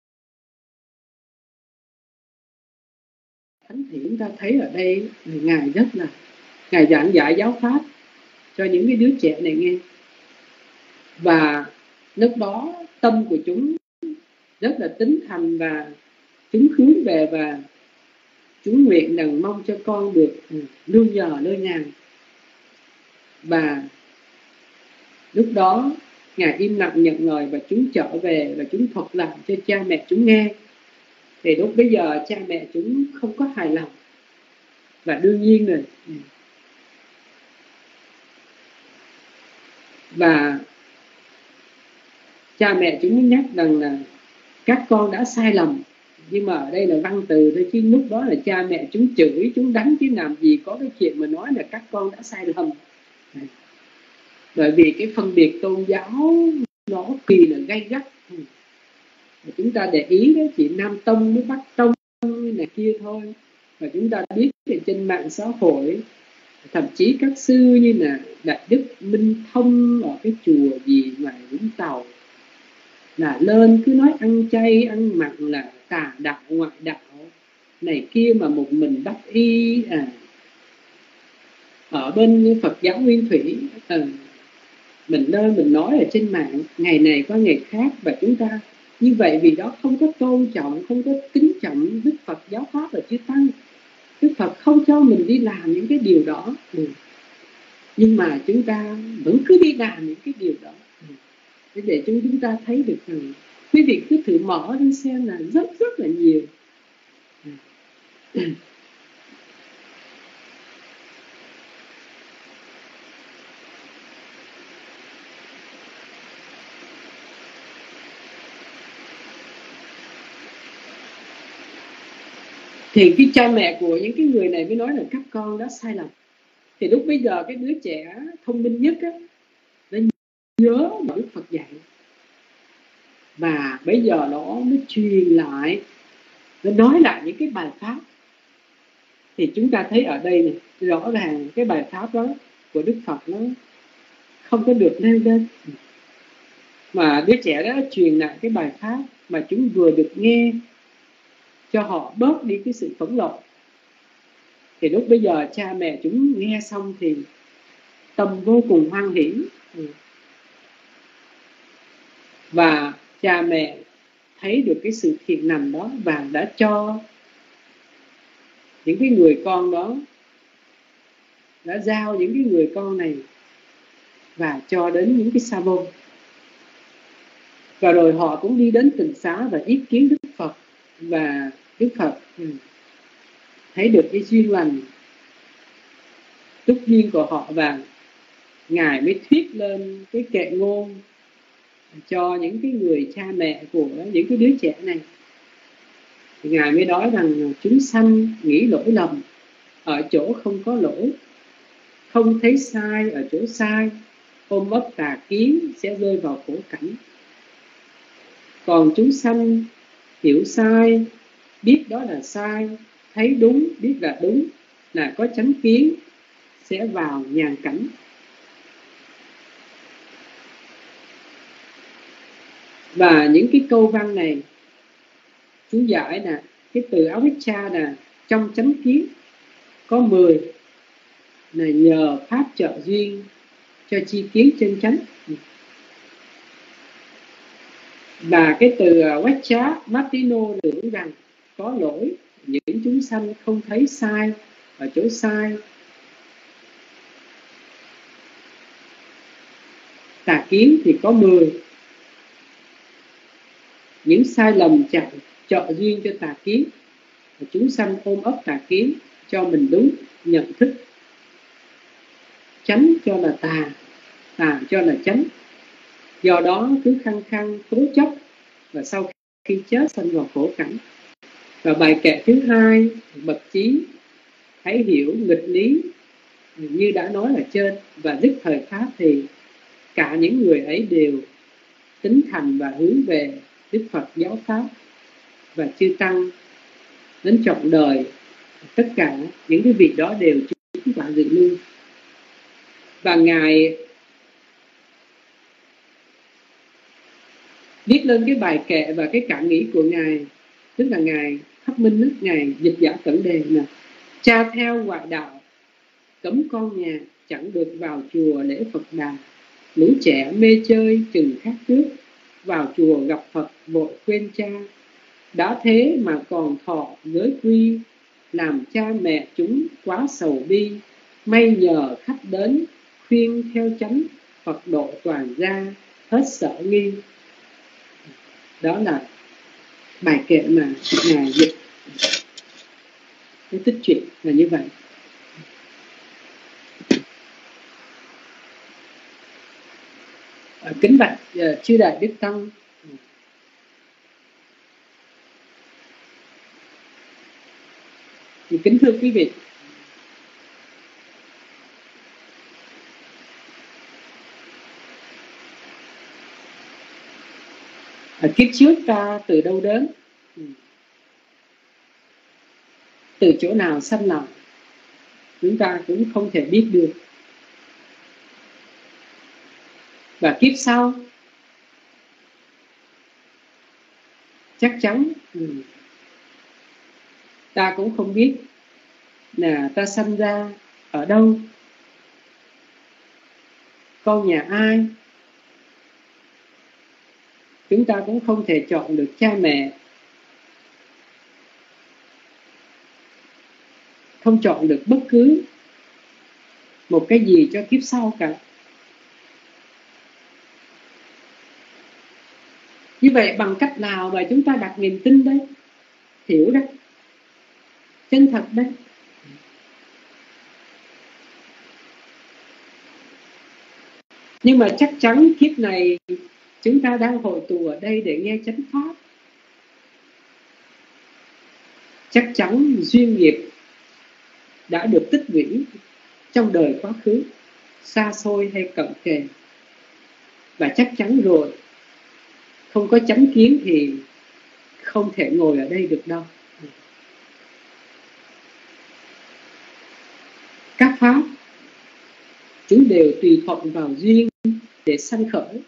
thánh thì chúng ta thấy ở đây Ngài rất là Ngài giảng giải giáo pháp cho những cái đứa trẻ này nghe, và lúc đó tâm của chúng rất là tín thành, và chúng hướng về và chúng nguyện rằng mong cho con được nương nhờ nơi Ngài. Và lúc đó Ngài im lặng nhận lời và chúng trở về và chúng thuật lại cho cha mẹ chúng nghe. Thì lúc bây giờ cha mẹ chúng không có hài lòng. Và đương nhiên rồi. Và cha mẹ chúng nhắc rằng là các con đã sai lầm. Nhưng mà ở đây là văn từ thôi, chứ lúc đó là cha mẹ chúng chửi, chúng đánh, chứ làm gì có cái chuyện mà nói là các con đã sai lầm. Bởi vì cái phân biệt tôn giáo nó kỳ là gay gắt. Chúng ta để ý đó, chỉ Nam Tông với Bắc Tông này kia thôi. Và chúng ta biết trên mạng xã hội, thậm chí các sư như là Đại Đức Minh Thông ở cái chùa gì ngoài Vũng Tàu là lên cứ nói ăn chay ăn mặn là tà đạo ngoại đạo này kia, mà một mình đắc y ở bên Phật giáo Nguyên Thủy mình lên mình nói ở trên mạng ngày này qua ngày khác. Và chúng ta như vậy vì đó không có tôn trọng, không có kính trọng Đức Phật, giáo pháp và chư tăng. Đức Phật không cho mình đi làm những cái điều đó, nhưng mà chúng ta vẫn cứ đi làm những cái điều đó. Để chúng ta thấy được rằng quý vị cứ thử mở lên xem là rất là nhiều. Thì cái cha mẹ của những cái người này mới nói là các con đã sai lầm. Thì lúc bây giờ cái đứa trẻ thông minh nhất á, nó nhớ Đức Phật dạy. Và bây giờ nó mới truyền lại, nó nói lại những cái bài pháp. Thì chúng ta thấy ở đây này, rõ ràng cái bài pháp đó của Đức Phật nó không có được nêu lên. Mà đứa trẻ đó truyền lại cái bài pháp mà chúng vừa được nghe, cho họ bớt đi cái sự phẫn nộ. Thì lúc bây giờ cha mẹ chúng nghe xong thì tâm vô cùng hoan hỷ. Và cha mẹ thấy được cái sự thiện lành đó và đã cho những cái người con đó, đã giao những cái người con này và cho đến những cái sa môn. Và rồi họ cũng đi đến tịnh xá và ý kiến Đức Phật. Và Đức Phật thấy được cái duyên lành túc duyên của họ, và Ngài mới thuyết lên cái kệ ngôn cho những cái người cha mẹ của những cái đứa trẻ này. Thì Ngài mới nói rằng chúng sanh nghĩ lỗi lầm ở chỗ không có lỗi, không thấy sai ở chỗ sai, ôm ấp tà kiến sẽ rơi vào khổ cảnh. Còn chúng sanh hiểu sai, biết đó là sai, thấy đúng, biết là đúng, là có chánh kiến, sẽ vào nhàn cảnh. Và những cái câu văn này chú giải là cái từ avicca là trong chánh kiến có 10 là nhờ pháp trợ duyên cho chi kiến chân chánh. Và cái từ vacca Martino tưởng rằng có lỗi, những chúng sanh không thấy sai ở chỗ sai, tà kiến thì có 10. Những sai lầm trợ duyên cho tà kiến, và chúng sanh ôm ấp tà kiến cho mình đúng nhận thức, chánh cho là tà, tà cho là chánh. Do đó cứ khăng khăng cố chấp, và sau khi chết sanh vào khổ cảnh. Và bài kệ thứ 2, bậc trí thấy hiểu nghịch lý như đã nói ở trên, và dứt thời pháp thì cả những người ấy đều tín thành và hướng về Đức Phật giáo pháp và chư tăng đến trọn đời. Tất cả những cái vị đó đều chứng quả dự lưu. Và Ngài viết lên cái bài kệ và cái cảm nghĩ của Ngài, tức là Ngài Pháp Minh, Ngài dịch giả cẩn đề là: cha theo ngoại đạo, cấm con nhà, chẳng được vào chùa lễ Phật đà. Lũ trẻ mê chơi chừng khác trước, vào chùa gặp Phật vội quên cha. Đã thế mà còn thọ giới quy, làm cha mẹ chúng quá sầu bi. May nhờ khách đến, khuyên theo chánh, Phật độ toàn gia. hết sợ nghi. Đó là bài kệ mà Ngài dịch cái tích truyện là như vậy. Kính bạch chư đại đức tăng, kính thưa quý vị, kiếp trước ta từ đâu đến, từ chỗ nào sanh lòng, chúng ta cũng không thể biết được. Và kiếp sau chắc chắn ta cũng không biết là ta sanh ra ở đâu, con nhà ai. Chúng ta cũng không thể chọn được cha mẹ, không chọn được bất cứ một cái gì cho kiếp sau cả. Như vậy bằng cách nào mà chúng ta đặt niềm tin đấy? Hiểu đấy, chân thật đấy. Nhưng mà chắc chắn kiếp này chúng ta đang hội tụ ở đây để nghe chánh pháp. Chắc chắn duyên nghiệp đã được tích lũy trong đời quá khứ, xa xôi hay cận kề. Và chắc chắn rồi, không có chánh kiến thì không thể ngồi ở đây được đâu. Các pháp chúng đều tùy thuận vào duyên để sanh khởi.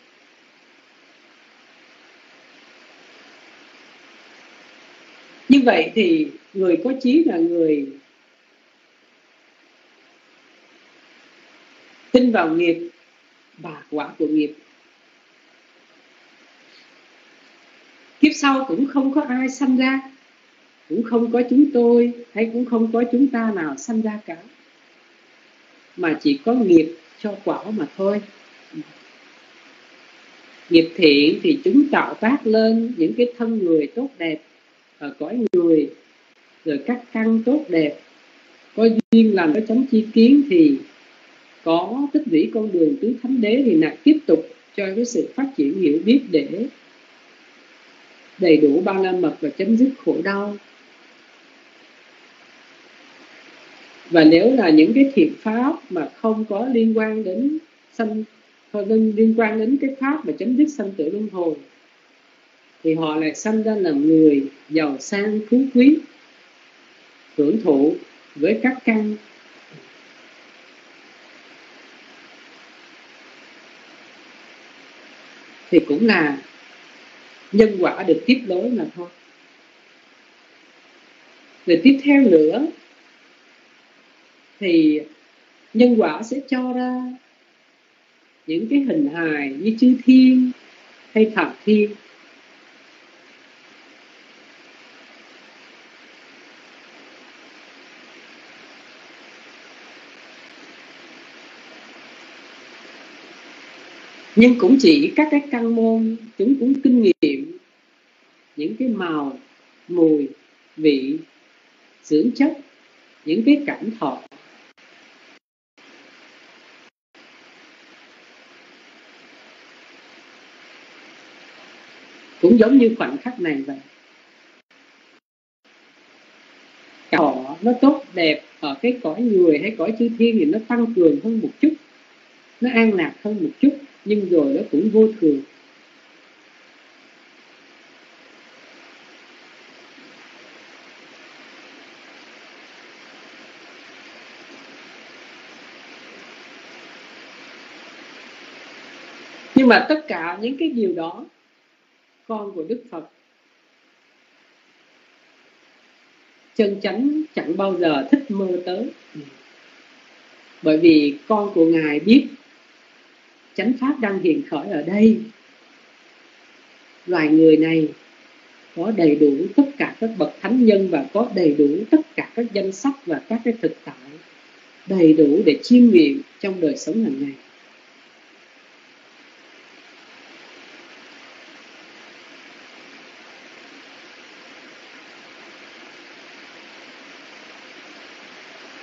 Như vậy thì người có trí là người tin vào nghiệp và quả của nghiệp. Kiếp sau cũng không có ai sanh ra, cũng không có chúng tôi hay cũng không có chúng ta nào sanh ra cả, mà chỉ có nghiệp cho quả mà thôi. Nghiệp thiện thì chúng tạo tác lên những cái thân người tốt đẹp ở cõi người, rồi các căn tốt đẹp. Có duyên làm cái chánh chi kiến thì có tích lũy con đường tứ thánh đế, thì lại tiếp tục cho cái sự phát triển hiểu biết để đầy đủ ba la mật và chấm dứt khổ đau. Và nếu là những cái thiện pháp mà không có liên quan đến liên quan đến cái pháp mà chấm dứt sanh tử luân hồi, thì họ lại sanh ra làm người giàu sang phú quý, hưởng thụ với các căn. Thì cũng là nhân quả được tiếp nối mà thôi. Rồi tiếp theo nữa thì nhân quả sẽ cho ra những cái hình hài như chư thiên hay thập thiên. Nhưng cũng chỉ các cái căn môn chúng cũng kinh nghiệm những cái màu, mùi, vị, dưỡng chất, những cái cảm thọ. Cũng giống như khoảnh khắc này vậy. Thọ nó tốt đẹp ở cái cõi người hay cõi chư thiên thì nó tăng cường hơn một chút, nó an lạc hơn một chút, nhưng rồi nó cũng vô thường. Nhưng mà tất cả những cái điều đó, con của Đức Phật chân chánh chẳng bao giờ thích mơ tới. Bởi vì con của Ngài biết chánh pháp đang hiện khởi ở đây. Loài người này có đầy đủ tất cả các bậc thánh nhân và có đầy đủ tất cả các danh sách và các cái thực tại đầy đủ để chiêm nghiệm trong đời sống hàng ngày.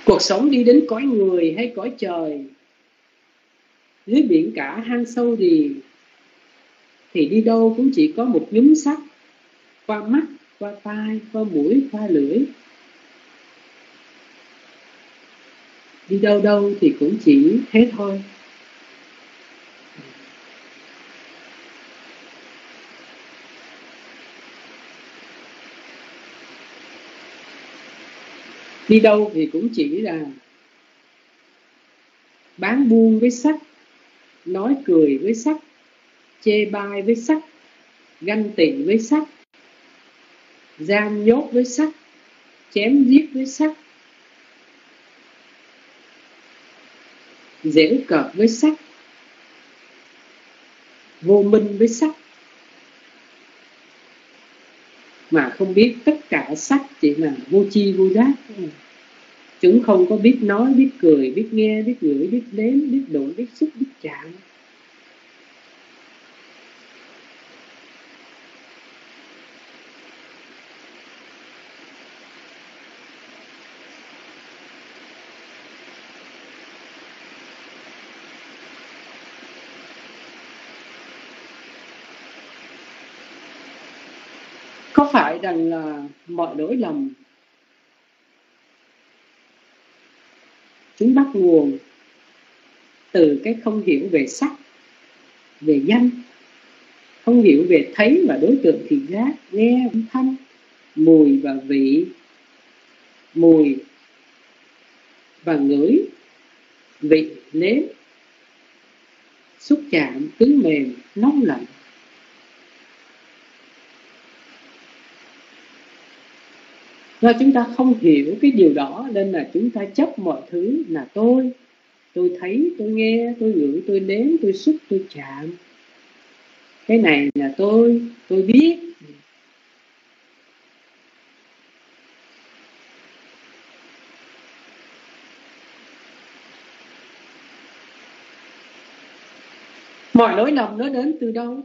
Cuộc sống đi đến cõi người hay cõi trời, dưới biển cả hang sâu rì, thì đi đâu cũng chỉ có một nhúm sắc, qua mắt, qua tai, qua mũi, qua lưỡi. Đi đâu đâu thì cũng chỉ thế thôi. Đi đâu thì cũng chỉ là bán buôn với sắc, nói cười với sắc, chê bai với sắc, ganh tị với sắc, giam nhốt với sắc, chém giết với sắc, giễu cợt với sắc, vô minh với sắc. Mà không biết tất cả sắc chỉ là vô tri vô giác. Chúng không có biết nói, biết cười, biết nghe, biết ngửi, biết đếm, biết đụng, biết xúc, biết chạm. Có phải rằng là mọi lỗi lầm chúng bắt nguồn từ cái không hiểu về sắc, về danh, không hiểu về thấy và đối tượng thị giác, nghe âm thanh, mùi và vị, mùi và ngửi, vị nếm, xúc chạm, cứng mềm, nóng lạnh. Do chúng ta không hiểu cái điều đó nên là chúng ta chấp mọi thứ là tôi thấy, tôi nghe, tôi ngửi, tôi nếm, tôi xúc, tôi chạm. Cái này là tôi biết. Mọi lỗi lầm nó đến từ đâu?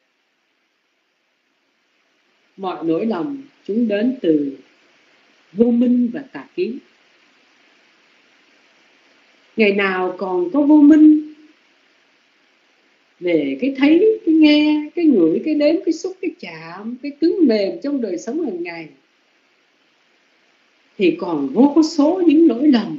Mọi lỗi lầm chúng đến từ vô minh và tà kiến. Ngày nào còn có vô minh về cái thấy, cái nghe, cái ngửi, cái nếm, cái xúc, cái chạm, cái cứng mềm trong đời sống hàng ngày, thì còn vô số những lỗi lầm.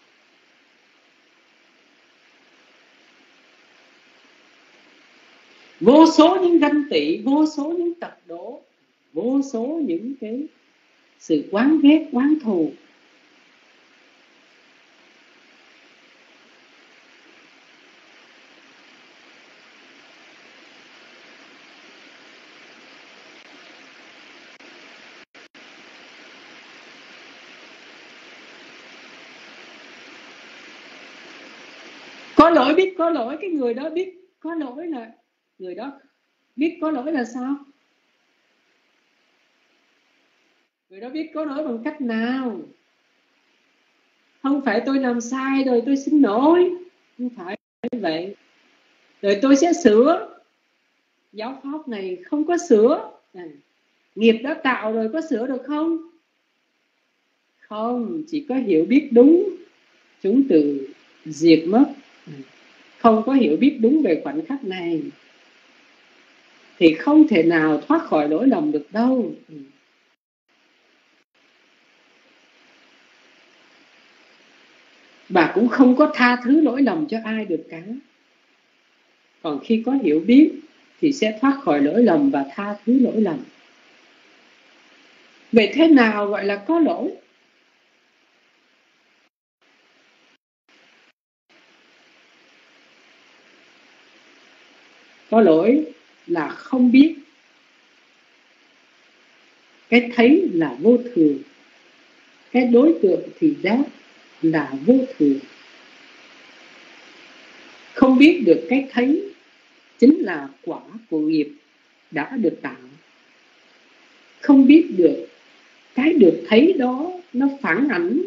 Vô số những ganh tị, vô số những tật đố, vô số những cái sự oán ghét, oán thù. Có lỗi, biết có lỗi, cái người đó biết có lỗi là người đó biết có lỗi là sao? Người đó biết có lỗi bằng cách nào? Không phải tôi làm sai rồi tôi xin lỗi, không phải vậy, rồi tôi sẽ sửa. Giáo pháp này không có sửa. Nghiệp đã tạo rồi, có sửa được không? Không, chỉ có hiểu biết đúng, chúng từ diệt mất. Không có hiểu biết đúng về khoảnh khắc này thì không thể nào thoát khỏi lỗi lầm được đâu. Bà cũng không có tha thứ lỗi lầm cho ai được cả. Còn khi có hiểu biết thì sẽ thoát khỏi lỗi lầm và tha thứ lỗi lầm. Vậy thế nào gọi là có lỗi? Có lỗi là không biết. Cái thấy là vô thường, cái đối tượng thị giác là vô thường. Không biết được cái thấy chính là quả của nghiệp đã được tạo. Không biết được cái được thấy đó nó phản ảnh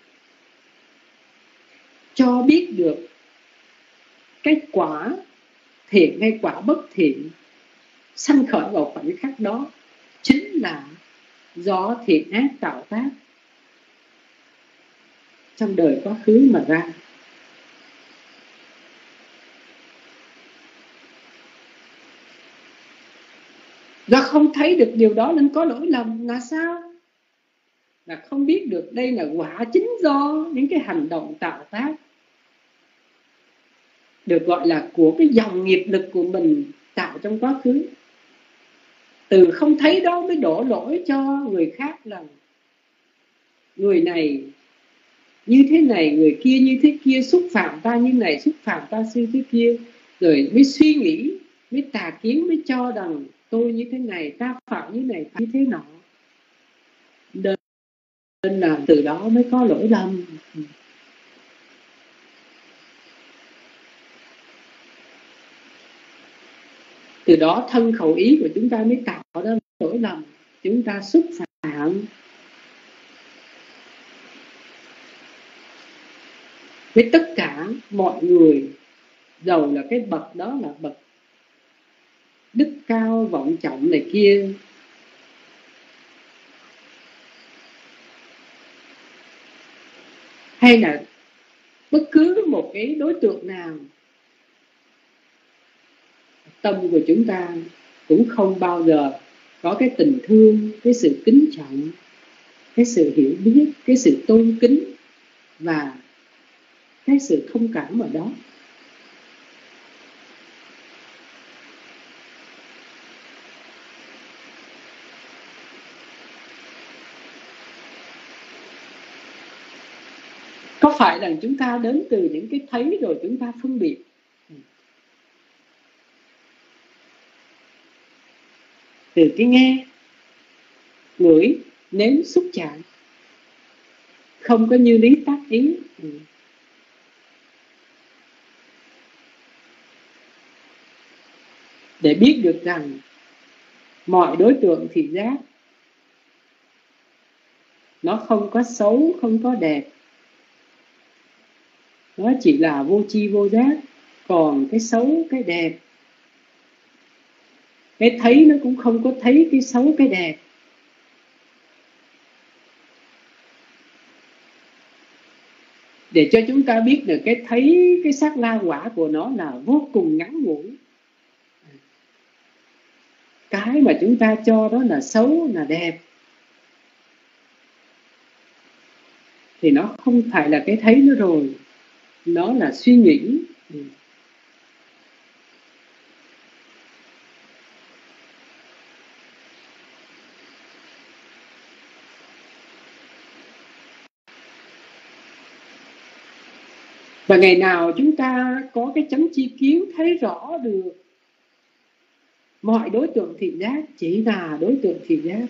cho biết được cái quả thiện hay quả bất thiện sanh khởi vào khoảnh khắc đó chính là do thiện ác tạo tác. trong đời quá khứ mà ra. Do không thấy được điều đó nên có lỗi lầm là sao? Là không biết được đây là quả chính do những cái hành động tạo tác, được gọi là của cái dòng nghiệp lực của mình tạo trong quá khứ. Từ không thấy đó mới đổ lỗi cho người khác là người này như thế này, người kia như thế kia, xúc phạm ta như này, xúc phạm ta như thế kia. Rồi mới suy nghĩ, mới tà kiến, mới cho rằng tôi như thế này, ta phạm như này, ta như thế nọ. Nên là từ đó mới có lỗi lầm. Từ đó thân khẩu ý của chúng ta mới tạo ra lỗi lầm. Chúng ta xúc phạm với tất cả mọi người, dầu là cái bậc đó là bậc đức cao vọng trọng này kia, hay là bất cứ một cái đối tượng nào, tâm của chúng ta cũng không bao giờ có cái tình thương, cái sự kính trọng, cái sự hiểu biết, cái sự tôn kính và cái sự thông cảm ở đó. Có phải là chúng ta đến từ những cái thấy rồi chúng ta phân biệt? Từ cái nghe, ngửi, nếm, xúc chạm, không có như lý tác ý. Để biết được rằng mọi đối tượng thị giác nó không có xấu, không có đẹp, nó chỉ là vô tri vô giác. Còn cái xấu, cái đẹp, cái thấy nó cũng không có thấy cái xấu, cái đẹp. Để cho chúng ta biết được cái thấy, cái sắc la quả của nó là vô cùng ngắn ngủi. Cái mà chúng ta cho đó là xấu, là đẹp, thì nó không phải là cái thấy nữa rồi, nó là suy nghĩ. Và ngày nào chúng ta có cái chánh chi kiến thấy rõ được mọi đối tượng thị giác chỉ là đối tượng thị giác,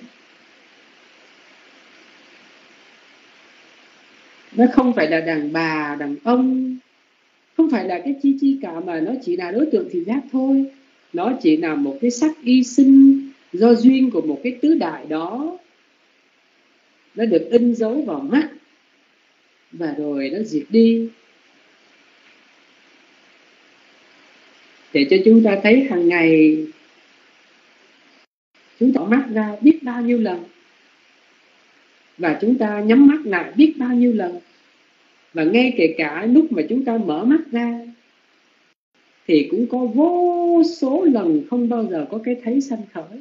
nó không phải là đàn bà, đàn ông, không phải là cái chi cả, mà nó chỉ là đối tượng thị giác thôi. Nó chỉ là một cái sắc y sinh do duyên của một cái tứ đại đó, nó được in dấu vào mắt và rồi nó diệt đi. Để cho chúng ta thấy hàng ngày chúng ta mắt ra biết bao nhiêu lần, và chúng ta nhắm mắt lại biết bao nhiêu lần. Và ngay kể cả lúc mà chúng ta mở mắt ra thì cũng có vô số lần không bao giờ có cái thấy sanh khởi.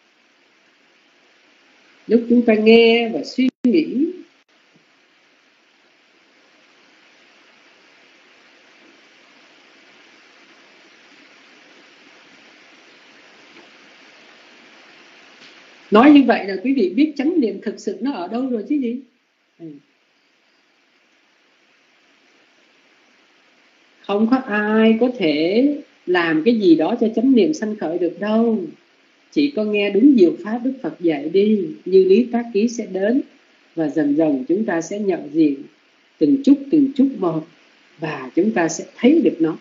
Lúc chúng ta nghe và suy nghĩ, nói như vậy là quý vị biết chánh niệm thực sự nó ở đâu rồi chứ gì. Không có ai có thể làm cái gì đó cho chánh niệm sanh khởi được đâu. Chỉ có nghe đúng diệu pháp Đức Phật dạy đi, như lý tác ý sẽ đến. Và dần dần chúng ta sẽ nhận diện từng chút một, và chúng ta sẽ thấy được nó.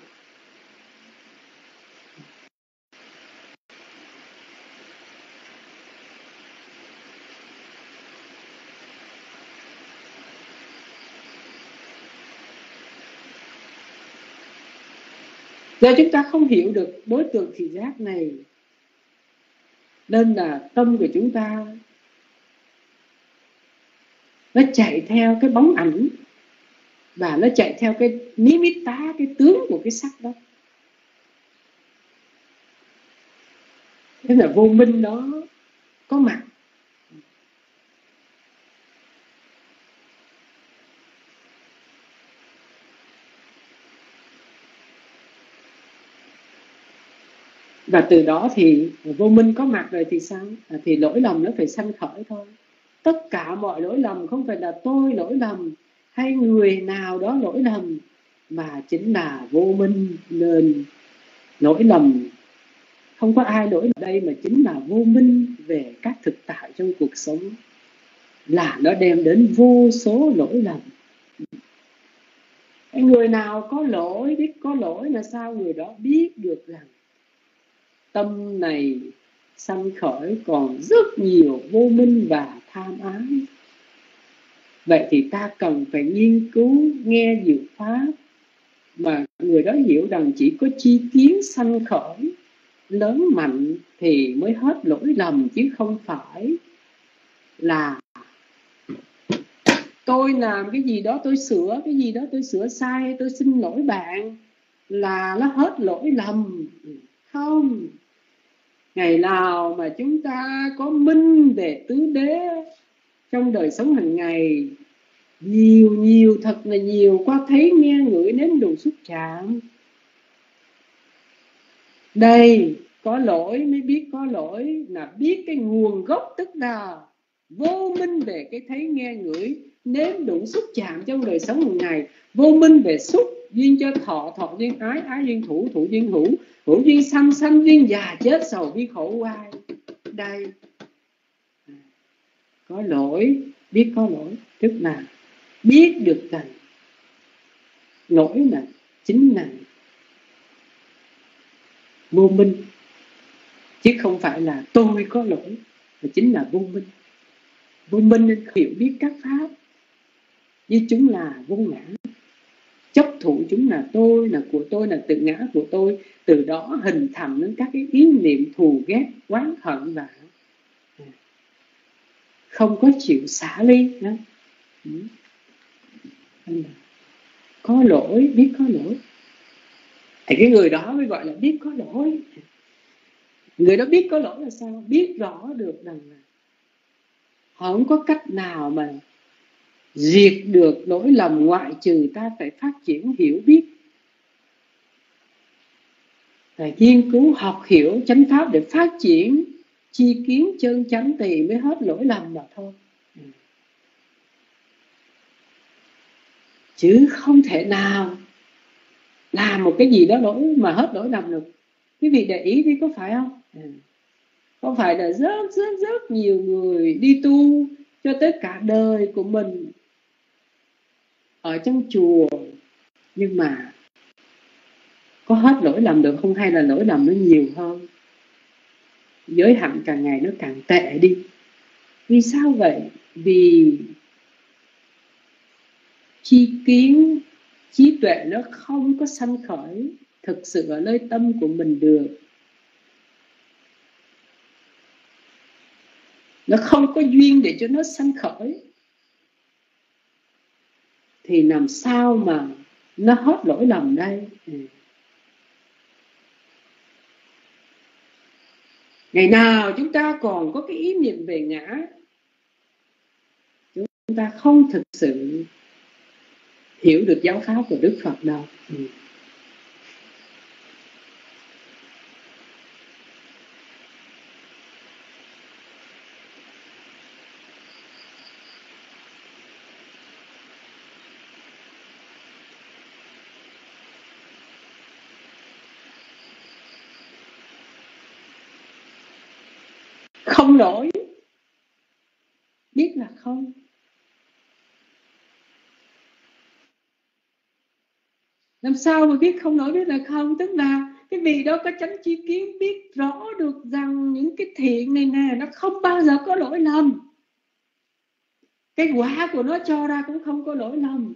Do chúng ta không hiểu được đối tượng thị giác này, nên là tâm của chúng ta nó chạy theo cái bóng ảnh và nó chạy theo cái nimitta, cái tướng của cái sắc đó. Thế là vô minh đó có mặt. Và từ đó thì vô minh có mặt rồi thì sao? Thì lỗi lầm nó phải sanh khởi thôi. Tất cả mọi lỗi lầm không phải là tôi lỗi lầm hay người nào đó lỗi lầm, mà chính là vô minh nên lỗi lầm. Không có ai lỗi ở đây mà chính là vô minh về các thực tại trong cuộc sống, là nó đem đến vô số lỗi lầm. Người nào có lỗi, biết có lỗi là sao? Người đó biết được rằng tâm này sanh khởi còn rất nhiều vô minh và tham ái. Vậy thì ta cần phải nghiên cứu nghe diệu pháp, mà người đó hiểu rằng chỉ có chi kiến sanh khởi lớn mạnh thì mới hết lỗi lầm, chứ không phải là tôi làm cái gì đó tôi sửa, cái gì đó tôi sửa sai, tôi xin lỗi bạn là nó hết lỗi lầm. Không. Ngày nào mà chúng ta có minh về tứ đế trong đời sống hàng ngày, nhiều thật là nhiều, qua thấy nghe ngửi nếm đủ xúc chạm. Đây, có lỗi mới biết có lỗi, là biết cái nguồn gốc, tức là vô minh về cái thấy nghe ngửi nếm đủ xúc chạm trong đời sống hàng ngày. Vô minh về xúc, duyên cho thọ, thọ duyên ái, ái duyên thủ, thủ duyên hữu, hữu duyên sanh, sanh duyên già chết, sầu bi khổ oai. Đây, có lỗi, biết có lỗi, tức là biết được rằng lỗi là chính là vô minh, chứ không phải là tôi có lỗi, mà chính là vô minh. Vô minh nên hiểu biết các pháp như chúng là vô ngã, chấp thụ chúng là tôi, là của tôi, là tự ngã của tôi. Từ đó hình thành đến các cái ý niệm thù ghét, oán hận và không có chịu xả ly đó. Có lỗi, biết có lỗi, thì cái người đó mới gọi là biết có lỗi. Người đó biết có lỗi là sao? Biết rõ được rằng là họ không có cách nào mà diệt được lỗi lầm, ngoại trừ ta phải phát triển hiểu biết, phải nghiên cứu học hiểu chánh pháp để phát triển chi kiến chân chánh thì mới hết lỗi lầm mà thôi. Chứ không thể nào làm một cái gì đó lỗi mà hết lỗi lầm được. Quý vị để ý đi, có phải không? Có phải là rất nhiều người đi tu cho tới cả đời của mình ở trong chùa, nhưng mà có hết lỗi lầm được không, hay là lỗi lầm nó nhiều hơn? Giới hạnh càng ngày nó càng tệ đi. Vì sao vậy? Vì chi kiến, trí tuệ nó không có sanh khởi thực sự ở nơi tâm của mình được. Nó không có duyên để cho nó sanh khởi, thì làm sao mà nó hết lỗi lầm đây? Ngày nào chúng ta còn có cái ý niệm về ngã, chúng ta không thực sự hiểu được giáo pháp của Đức Phật đâu. Không lỗi, biết là không. Làm sao mà biết không lỗi, biết là không? Tức là cái vị đó có chánh chi kiến, biết rõ được rằng những cái thiện này nè, nó không bao giờ có lỗi lầm. Cái quả của nó cho ra cũng không có lỗi lầm.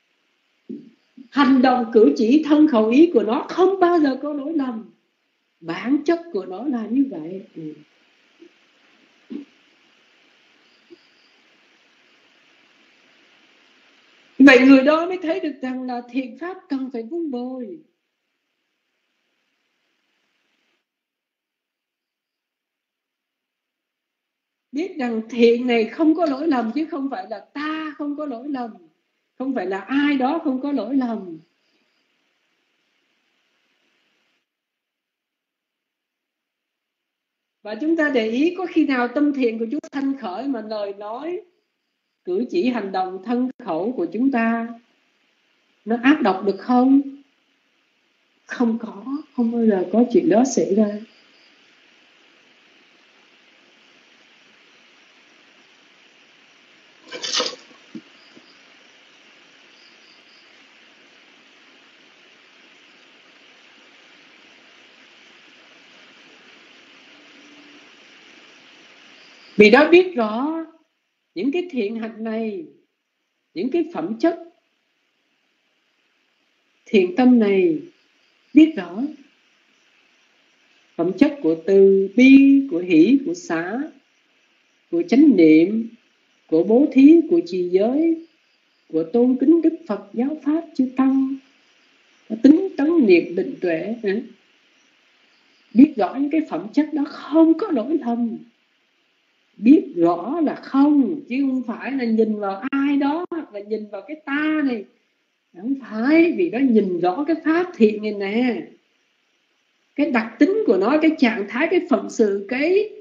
Hành động cử chỉ thân khẩu ý của nó không bao giờ có lỗi lầm. Bản chất của nó là như vậy. Vậy người đó mới thấy được rằng là thiện pháp cần phải vun bồi. Biết rằng thiện này không có lỗi lầm, chứ không phải là ta không có lỗi lầm, không phải là ai đó không có lỗi lầm. Và chúng ta để ý, có khi nào tâm thiện của chúng ta thanh khởi mà lời nói, cử chỉ, hành động, thân khẩu của chúng ta nó ác độc được không? Không có, không bao giờ có chuyện đó xảy ra. Vì đó biết rõ những cái thiện hạnh này, những cái phẩm chất thiện tâm này, biết rõ phẩm chất của từ bi, của hỷ, của xả, của chánh niệm, của bố thí, của trì giới, của tôn kính Đức Phật giáo pháp chư tăng, tính tấn niệm định tuệ. Biết rõ những cái phẩm chất đó không có lỗi lầm. Biết rõ là không, chứ không phải là nhìn vào ai đó hoặc là nhìn vào cái ta này. Không phải, vì đó nhìn rõ cái pháp thiện này nè, cái đặc tính của nó, cái trạng thái, cái phận sự, cái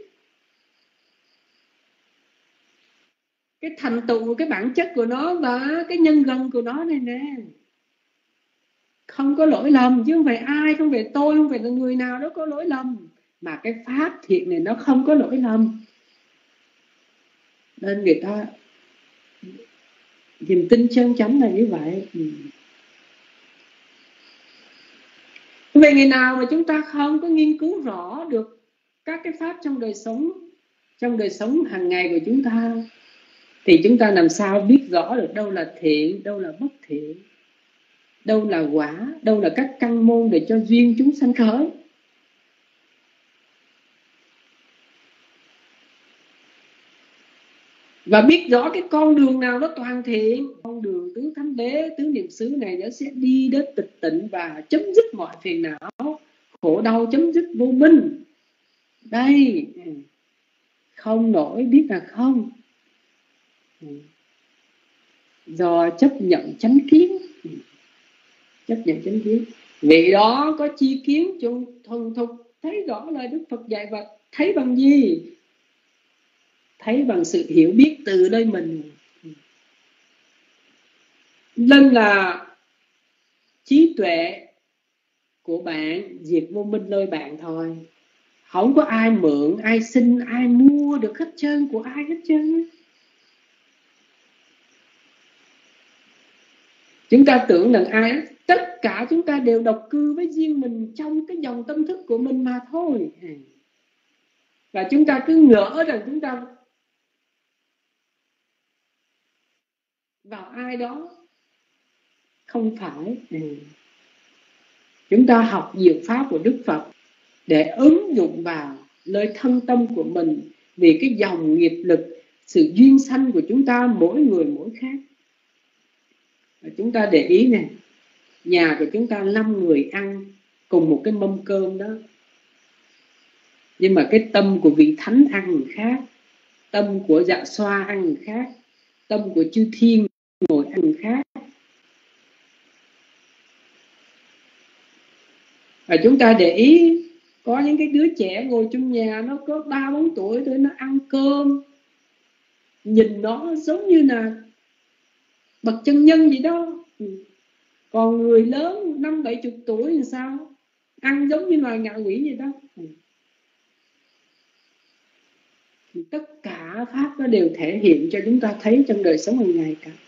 thành tựu, cái bản chất của nó và cái nhân gần của nó này nè. Không có lỗi lầm, chứ không phải ai, không phải tôi, không phải là người nào đó có lỗi lầm, mà cái pháp thiện này nó không có lỗi lầm. Nên người ta niềm tin chân chánh là như vậy. Vậy ngày nào mà chúng ta không có nghiên cứu rõ được các cái pháp trong đời sống hàng ngày của chúng ta, thì chúng ta làm sao biết rõ được đâu là thiện, đâu là bất thiện, đâu là quả, đâu là các căn môn để cho duyên chúng sanh khởi. Và biết rõ cái con đường nào nó toàn thiện, con đường tứ thánh đế, tứ niệm xứ này nó sẽ đi đến tịch tịnh và chấm dứt mọi phiền não, khổ đau chấm dứt vô minh. Đây, không nổi biết là không, do chấp nhận chánh kiến. Chấp nhận chánh kiến, vì đó có chi kiến chung thuần thục, thấy rõ lời Đức Phật dạy. Và thấy bằng gì? Thấy bằng sự hiểu biết từ nơi mình. Nên là trí tuệ của bạn diệt vô minh nơi bạn thôi. Không có ai mượn, ai xin, ai mua được hết trơn của ai hết trơn. Chúng ta tưởng rằng ai, tất cả chúng ta đều độc cư với riêng mình trong cái dòng tâm thức của mình mà thôi. Và chúng ta cứ ngỡ rằng chúng ta vào ai đó. Không phải. Chúng ta học diệu pháp của Đức Phật để ứng dụng vào nơi thân tâm của mình, vì cái dòng nghiệp lực, sự duyên sanh của chúng ta mỗi người mỗi khác. Và chúng ta để ý nè, nhà của chúng ta 5 người ăn cùng một cái mâm cơm đó, nhưng mà cái tâm của vị thánh ăn khác, tâm của dạ xoa ăn khác, tâm của chư thiên ngồi ăn khác. Và chúng ta để ý, có những cái đứa trẻ ngồi trong nhà, nó có 3-4 tuổi thôi, nó ăn cơm, nhìn nó giống như là bậc chân nhân gì đó. Còn người lớn 50-70 tuổi thì sao? Ăn giống như loài ngạ quỷ gì đó. Thì tất cả pháp nó đều thể hiện cho chúng ta thấy trong đời sống hàng ngày cả.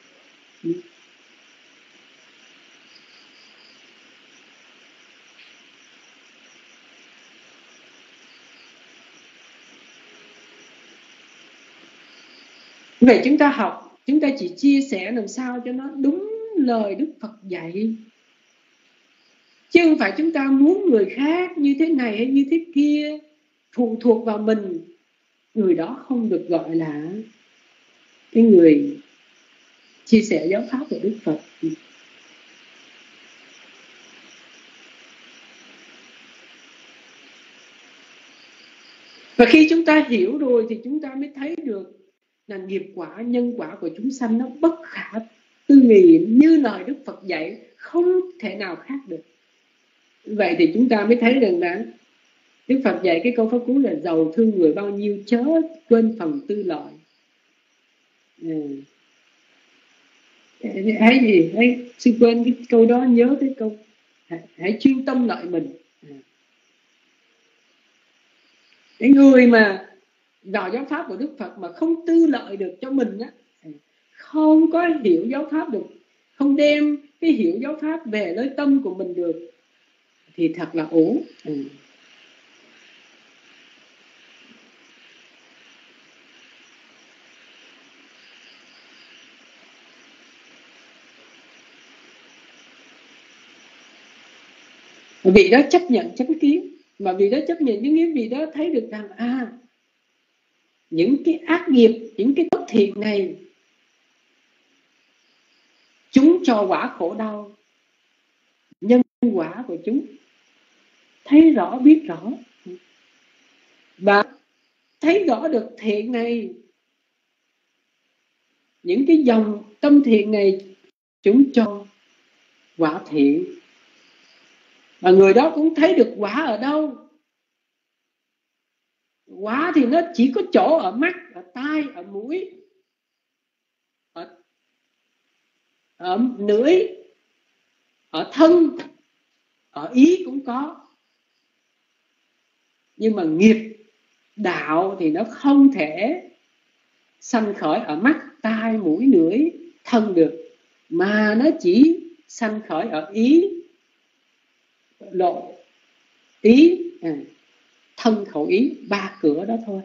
Vậy chúng ta học, chúng ta chỉ chia sẻ làm sao cho nó đúng lời Đức Phật dạy, chứ không phải chúng ta muốn người khác như thế này hay như thế kia, phụ thuộc vào mình. Người đó không được gọi là cái người chia sẻ giáo pháp của Đức Phật. Và khi chúng ta hiểu rồi thì chúng ta mới thấy được là nghiệp quả, nhân quả của chúng sanh nó bất khả tư nghị, như lời Đức Phật dạy không thể nào khác được. Vậy thì chúng ta mới thấy rằng là Đức Phật dạy cái câu pháp cú là giàu thương người bao nhiêu chớ quên phần tư lợi. Hãy gì? Hãy xin quên cái câu đó, nhớ cái câu hãy chuyên tâm lợi mình. Cái người mà vào giáo pháp của Đức Phật mà không tư lợi được cho mình á, không có hiểu giáo pháp được, không đem cái hiểu giáo pháp về nơi tâm của mình được, thì thật là ổn. Vị đó chấp nhận chánh kiến, mà vị đó chấp nhận những cái vị đó thấy được rằng những cái ác nghiệp, những cái bất thiện này chúng cho quả khổ đau, nhân quả của chúng thấy rõ, biết rõ, và thấy rõ được thiện này, những cái dòng tâm thiện này chúng cho quả thiện, và người đó cũng thấy được quả ở đâu. Quả thì nó chỉ có chỗ ở mắt, ở tai, ở mũi, ở lưỡi, ở thân, ở ý cũng có. Nhưng mà nghiệp đạo thì nó không thể sanh khởi ở mắt, tai, mũi, lưỡi, thân được, mà nó chỉ sanh khởi ở ý, lộ, ý, thân, khẩu, ý, ba cửa đó thôi.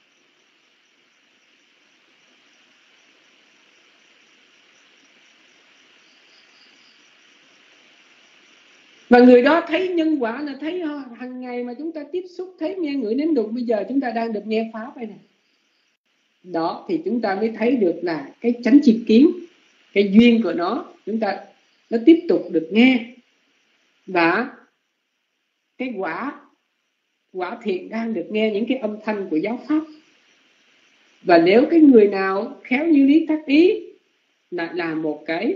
Và người đó thấy nhân quả là thấy hàng ngày mà chúng ta tiếp xúc, thấy nghe ngửi nếm đụng, bây giờ chúng ta đang được nghe pháp đây này. Đó thì chúng ta mới thấy được là cái chánh tri kiến, cái duyên của nó, chúng ta nó tiếp tục được nghe, và cái quả thiện đang được nghe những cái âm thanh của giáo pháp. Và nếu cái người nào khéo như lý tác ý lại là một cái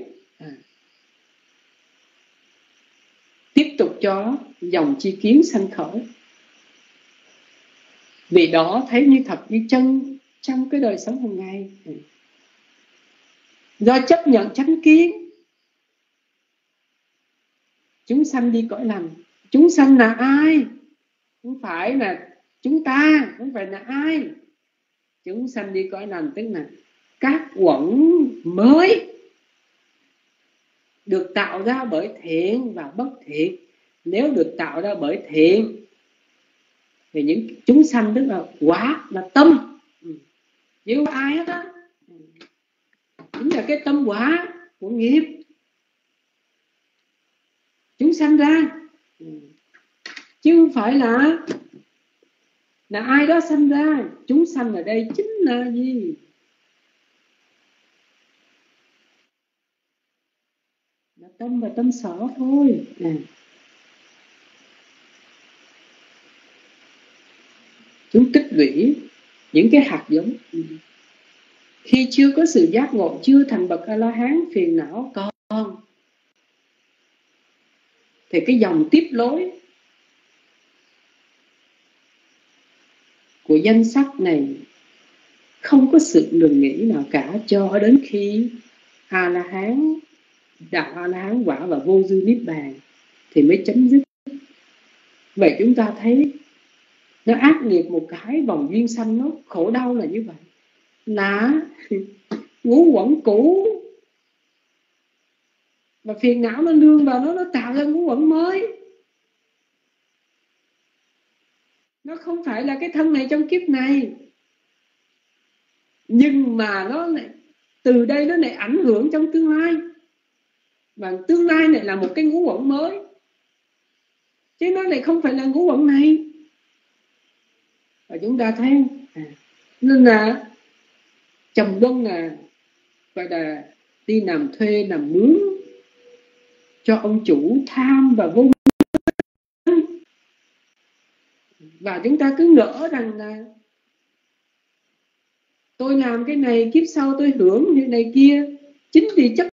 tiếp tục cho dòng chi kiến sanh khởi. Vì đó thấy như thật như chân trong cái đời sống hàng ngày. Do chấp nhận chánh kiến, chúng sanh đi cõi lành. Chúng sanh là ai? Không phải là chúng ta, không phải là ai. Chúng sanh đi cõi lành tức là các uẩn mới được tạo ra bởi thiện và bất thiện. Nếu được tạo ra bởi thiện thì những chúng sanh tức là quả, là tâm, chứ không ai hết á. Chính là cái tâm quả của nghiệp chúng sanh ra, chứ không phải là ai đó sanh ra. Chúng sanh ở đây chính là gì? Là tâm và tâm sở thôi. Chúng tích lũy những cái hạt giống. Khi chưa có sự giác ngộ, chưa thành bậc A-la-hán, phiền não còn, thì cái dòng tiếp nối của danh sắc này không có sự ngừng nghỉ nào cả, cho đến khi A-la-hán, đạo A-la-hán quả và vô dư niết bàn thì mới chấm dứt. Vậy chúng ta thấy nó ác nghiệt một cái vòng duyên sanh, nó khổ đau là như vậy. Là ngũ uẩn cũ và phiền não nó nương vào nó tạo ra ngũ uẩn mới. Nó không phải là cái thân này trong kiếp này, nhưng mà nó lại từ đây nó lại ảnh hưởng trong tương lai, và tương lai này là một cái ngũ uẩn mới, chứ nó lại không phải là ngũ uẩn này. Và chúng ta thấy nên là trầm luân là gọi là đi làm thuê làm mướn cho ông chủ tham và vô minh. Và chúng ta cứ ngỡ rằng là tôi làm cái này kiếp sau tôi hưởng như này kia. Chính vì chấp